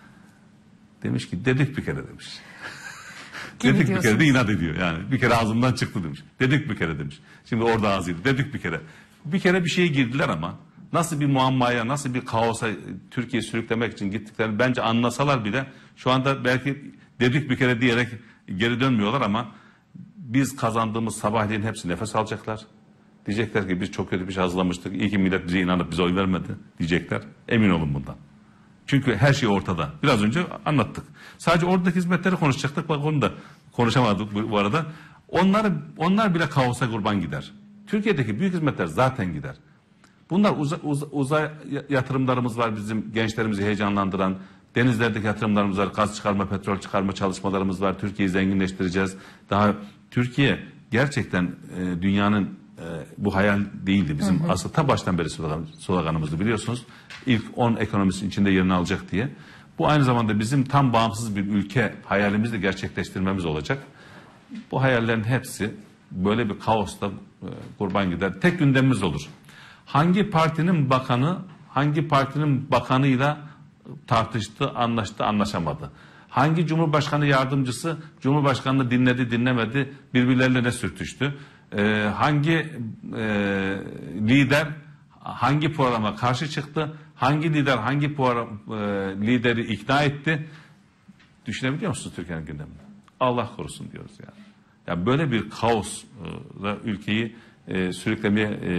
Demiş ki dedik bir kere demiş. Dedik bir kere de inat ediyor yani. Bir kere ağzımdan çıktı demiş. Dedik bir kere demiş. Şimdi orada ağzıydı. Dedik bir kere. Bir kere bir şeye girdiler ama nasıl bir muammaya, nasıl bir kaosa Türkiye'yi sürüklemek için gittiklerini bence anlasalar bile şu anda belki dedik bir kere diyerek geri dönmüyorlar ama biz kazandığımız sabahleyin hepsi nefes alacaklar. Diyecekler ki biz çok kötü bir şey hazırlamıştık. İyi ki millet bize inanıp bize oy vermedi diyecekler. Emin olun bundan. Çünkü her şey ortada. Biraz önce anlattık. Sadece oradaki hizmetleri konuşacaktık. Bak onu da konuşamadık bu, bu arada. Onlar, onlar bile kaosa kurban gider. Türkiye'deki büyük hizmetler zaten gider. Bunlar uzay, uzay, uzay yatırımlarımız var bizim gençlerimizi heyecanlandıran. Denizlerdeki yatırımlarımız var. Gaz çıkarma, petrol çıkarma çalışmalarımız var. Türkiye'yi zenginleştireceğiz. Daha Türkiye gerçekten e, dünyanın e, bu hayal değildi. Bizim hı hı. aslında ta baştan beri slogan, sloganımızdı biliyorsunuz. İlk on ekonomisinin içinde yerini alacak diye. Bu aynı zamanda bizim tam bağımsız bir ülke hayalimizi de gerçekleştirmemiz olacak. Bu hayallerin hepsi böyle bir kaosta e, kurban gider. Tek gündemimiz olur. Hangi partinin bakanı, hangi partinin bakanıyla tartıştı, anlaştı, anlaşamadı. Hangi Cumhurbaşkanı yardımcısı Cumhurbaşkanını dinledi, dinlemedi, birbirleriyle ne sürtüştü? Ee, hangi e, lider hangi programa karşı çıktı? Hangi lider hangi program, e, lideri ikna etti? Düşünebiliyor musunuz Türkiye'nin gündemini? Allah korusun diyoruz yani. Yani böyle bir kaosla ülkeyi e, sürüklemeye e,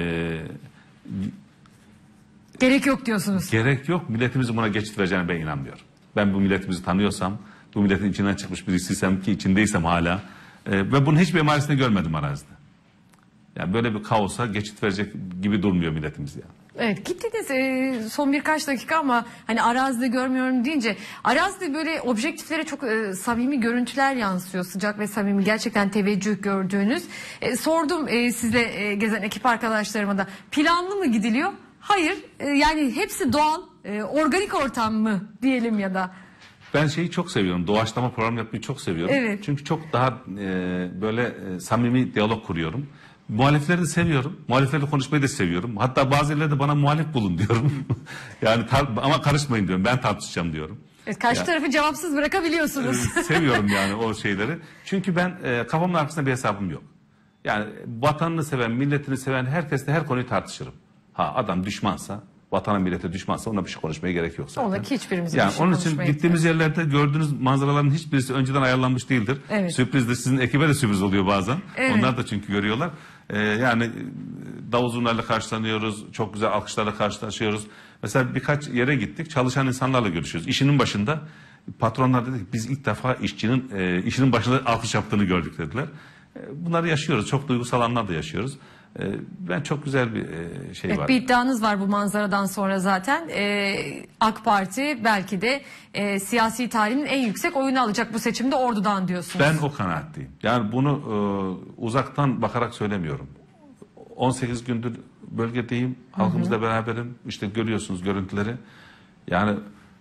gerek yok diyorsunuz. Gerek yok. Milletimizi buna geçireceğine ben inanmıyorum. Ben bu milletimizi tanıyorsam, bu milletin içinden çıkmış birisiysem ki içindeysem hala e, ve bunun hiçbir emaresini görmedim arazide. Yani böyle bir kaosa geçit verecek gibi durmuyor milletimiz yani. Evet, gittiniz e, son birkaç dakika ama hani arazide görmüyorum deyince arazide böyle objektiflere çok e, samimi görüntüler yansıyor, sıcak ve samimi, gerçekten teveccüh gördüğünüz. E, sordum e, sizle e, gezen ekip arkadaşlarıma da, planlı mı gidiliyor? Hayır, e, yani hepsi doğal, e, organik ortam mı diyelim ya da. Ben şeyi çok seviyorum, doğaçlama program yapmayı çok seviyorum. Evet. Çünkü çok daha e, böyle e, samimi diyalog kuruyorum. Muhalifleri de seviyorum. Muhaliflerle konuşmayı da seviyorum. Hatta bazıları da bana muhalif bulun diyorum. yani ama karışmayın diyorum. Ben tartışacağım diyorum. Evet, karşı yani, tarafı cevapsız bırakabiliyorsunuz. E, seviyorum yani o şeyleri. Çünkü ben e, kafamın arkasında bir hesabım yok. Yani vatanını seven, milletini seven herkesle her konuyu tartışırım. Ha adam düşmansa, vatana millete düşmansa ona bir şey konuşmaya gerek yok zaten. Ola ki hiçbirimizin yani bir şey onun için gittiğimiz yerlerde gördüğünüz manzaraların hiçbirisi önceden ayarlanmış değildir. Evet. Sürpriz de sizin ekibe de sürpriz oluyor bazen. Evet. Onlar da çünkü görüyorlar. Ee, yani davul zurnayla karşılanıyoruz, çok güzel alkışlarla karşılaşıyoruz. Mesela birkaç yere gittik, çalışan insanlarla görüşüyoruz. İşinin başında patronlar dedi ki biz ilk defa işçinin e, işinin başında alkış yaptığını gördük dediler. E, bunları yaşıyoruz, çok duygusal anlar da yaşıyoruz. E, ben çok güzel bir e, şey evet, var. Bir iddianız var bu manzaradan sonra zaten. Ee, AK Parti belki de e, siyasi tarihin en yüksek oyunu alacak bu seçimde Ordu'dan diyorsunuz. Ben o kanaatteyim. Yani bunu e, uzaktan bakarak söylemiyorum. on sekiz gündür bölgedeyim, halkımızla beraberim. İşte görüyorsunuz görüntüleri. Yani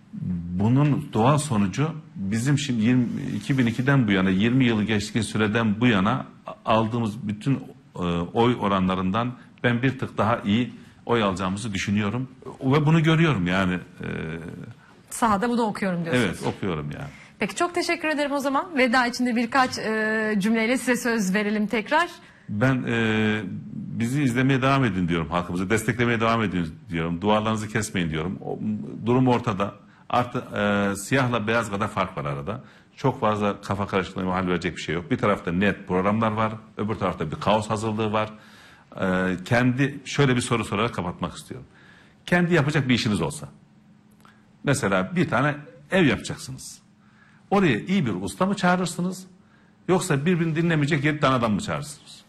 bunun doğal sonucu bizim şimdi yirmi, iki bin ikiden bu yana, yirmi yılı geçkin süreden bu yana aldığımız bütün e, oy oranlarından ben bir tık daha iyi oy alacağımızı düşünüyorum. Ve bunu görüyorum yani. E, Sahada bunu okuyorum diyorsunuz. evet, okuyorum yani. Peki çok teşekkür ederim o zaman. Veda içinde birkaç e, cümleyle size söz verelim tekrar. Ben e, bizi izlemeye devam edin diyorum halkımıza. Desteklemeye devam edin diyorum. Dualarınızı kesmeyin diyorum. O, durum ortada. Artık e, siyahla beyaz kadar fark var arada. Çok fazla kafa karışıklığına mahal verecek bir şey yok. Bir tarafta net programlar var. Öbür tarafta bir kaos hazırlığı var. E, kendi şöyle bir soru sorarak kapatmak istiyorum. Kendi yapacak bir işiniz olsa. Mesela bir tane ev yapacaksınız. Oraya iyi bir usta mı çağırırsınız? Yoksa birbirini dinlemeyecek yedi tane adam mı çağırırsınız?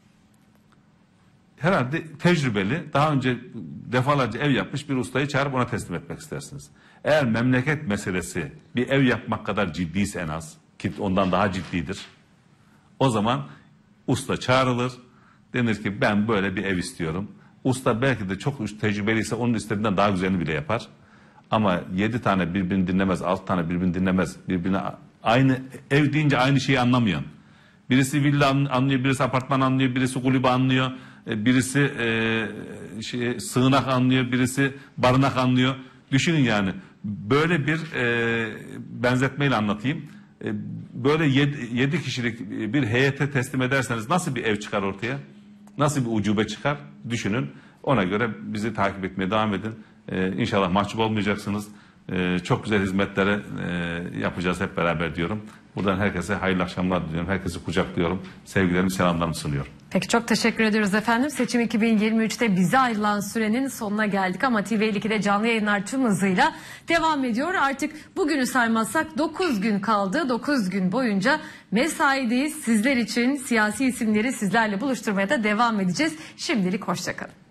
Herhalde tecrübeli, daha önce defalarca ev yapmış bir ustayı çağırıp ona teslim etmek istersiniz. Eğer memleket meselesi bir ev yapmak kadar ciddiyse en az, ki ondan daha ciddidir, o zaman usta çağrılır, denir ki ben böyle bir ev istiyorum. Usta belki de çok tecrübeliyse onun istediğinden daha güzelini bile yapar. Ama yedi tane birbirini dinlemez, altı tane birbirini dinlemez, birbirine aynı ev deyince aynı şeyi anlamayan. Birisi villa anlıyor, birisi apartman anlıyor, birisi kulübe anlıyor, birisi e, şey, sığınak anlıyor, birisi barınak anlıyor. Düşünün yani böyle bir e, benzetmeyle anlatayım. E, böyle yedi, yedi kişilik bir heyete teslim ederseniz nasıl bir ev çıkar ortaya? Nasıl bir ucube çıkar? Düşünün. Ona göre bizi takip etmeye devam edin. Ee, İnşallah mahcup olmayacaksınız. Ee, çok güzel hizmetlere e, yapacağız hep beraber diyorum. Buradan herkese hayırlı akşamlar diliyorum. Herkesi kucaklıyorum. Sevgilerimi, selamlarımı sunuyorum. Peki çok teşekkür ediyoruz efendim. Seçim iki bin yirmi üçte bize ayrılan sürenin sonuna geldik ama T V elli ikide canlı yayınlar tüm hızıyla devam ediyor. Artık bugünü saymazsak dokuz gün kaldı. dokuz gün boyunca mesaideyiz. Sizler için siyasi isimleri sizlerle buluşturmaya da devam edeceğiz. Şimdilik hoşça kalın.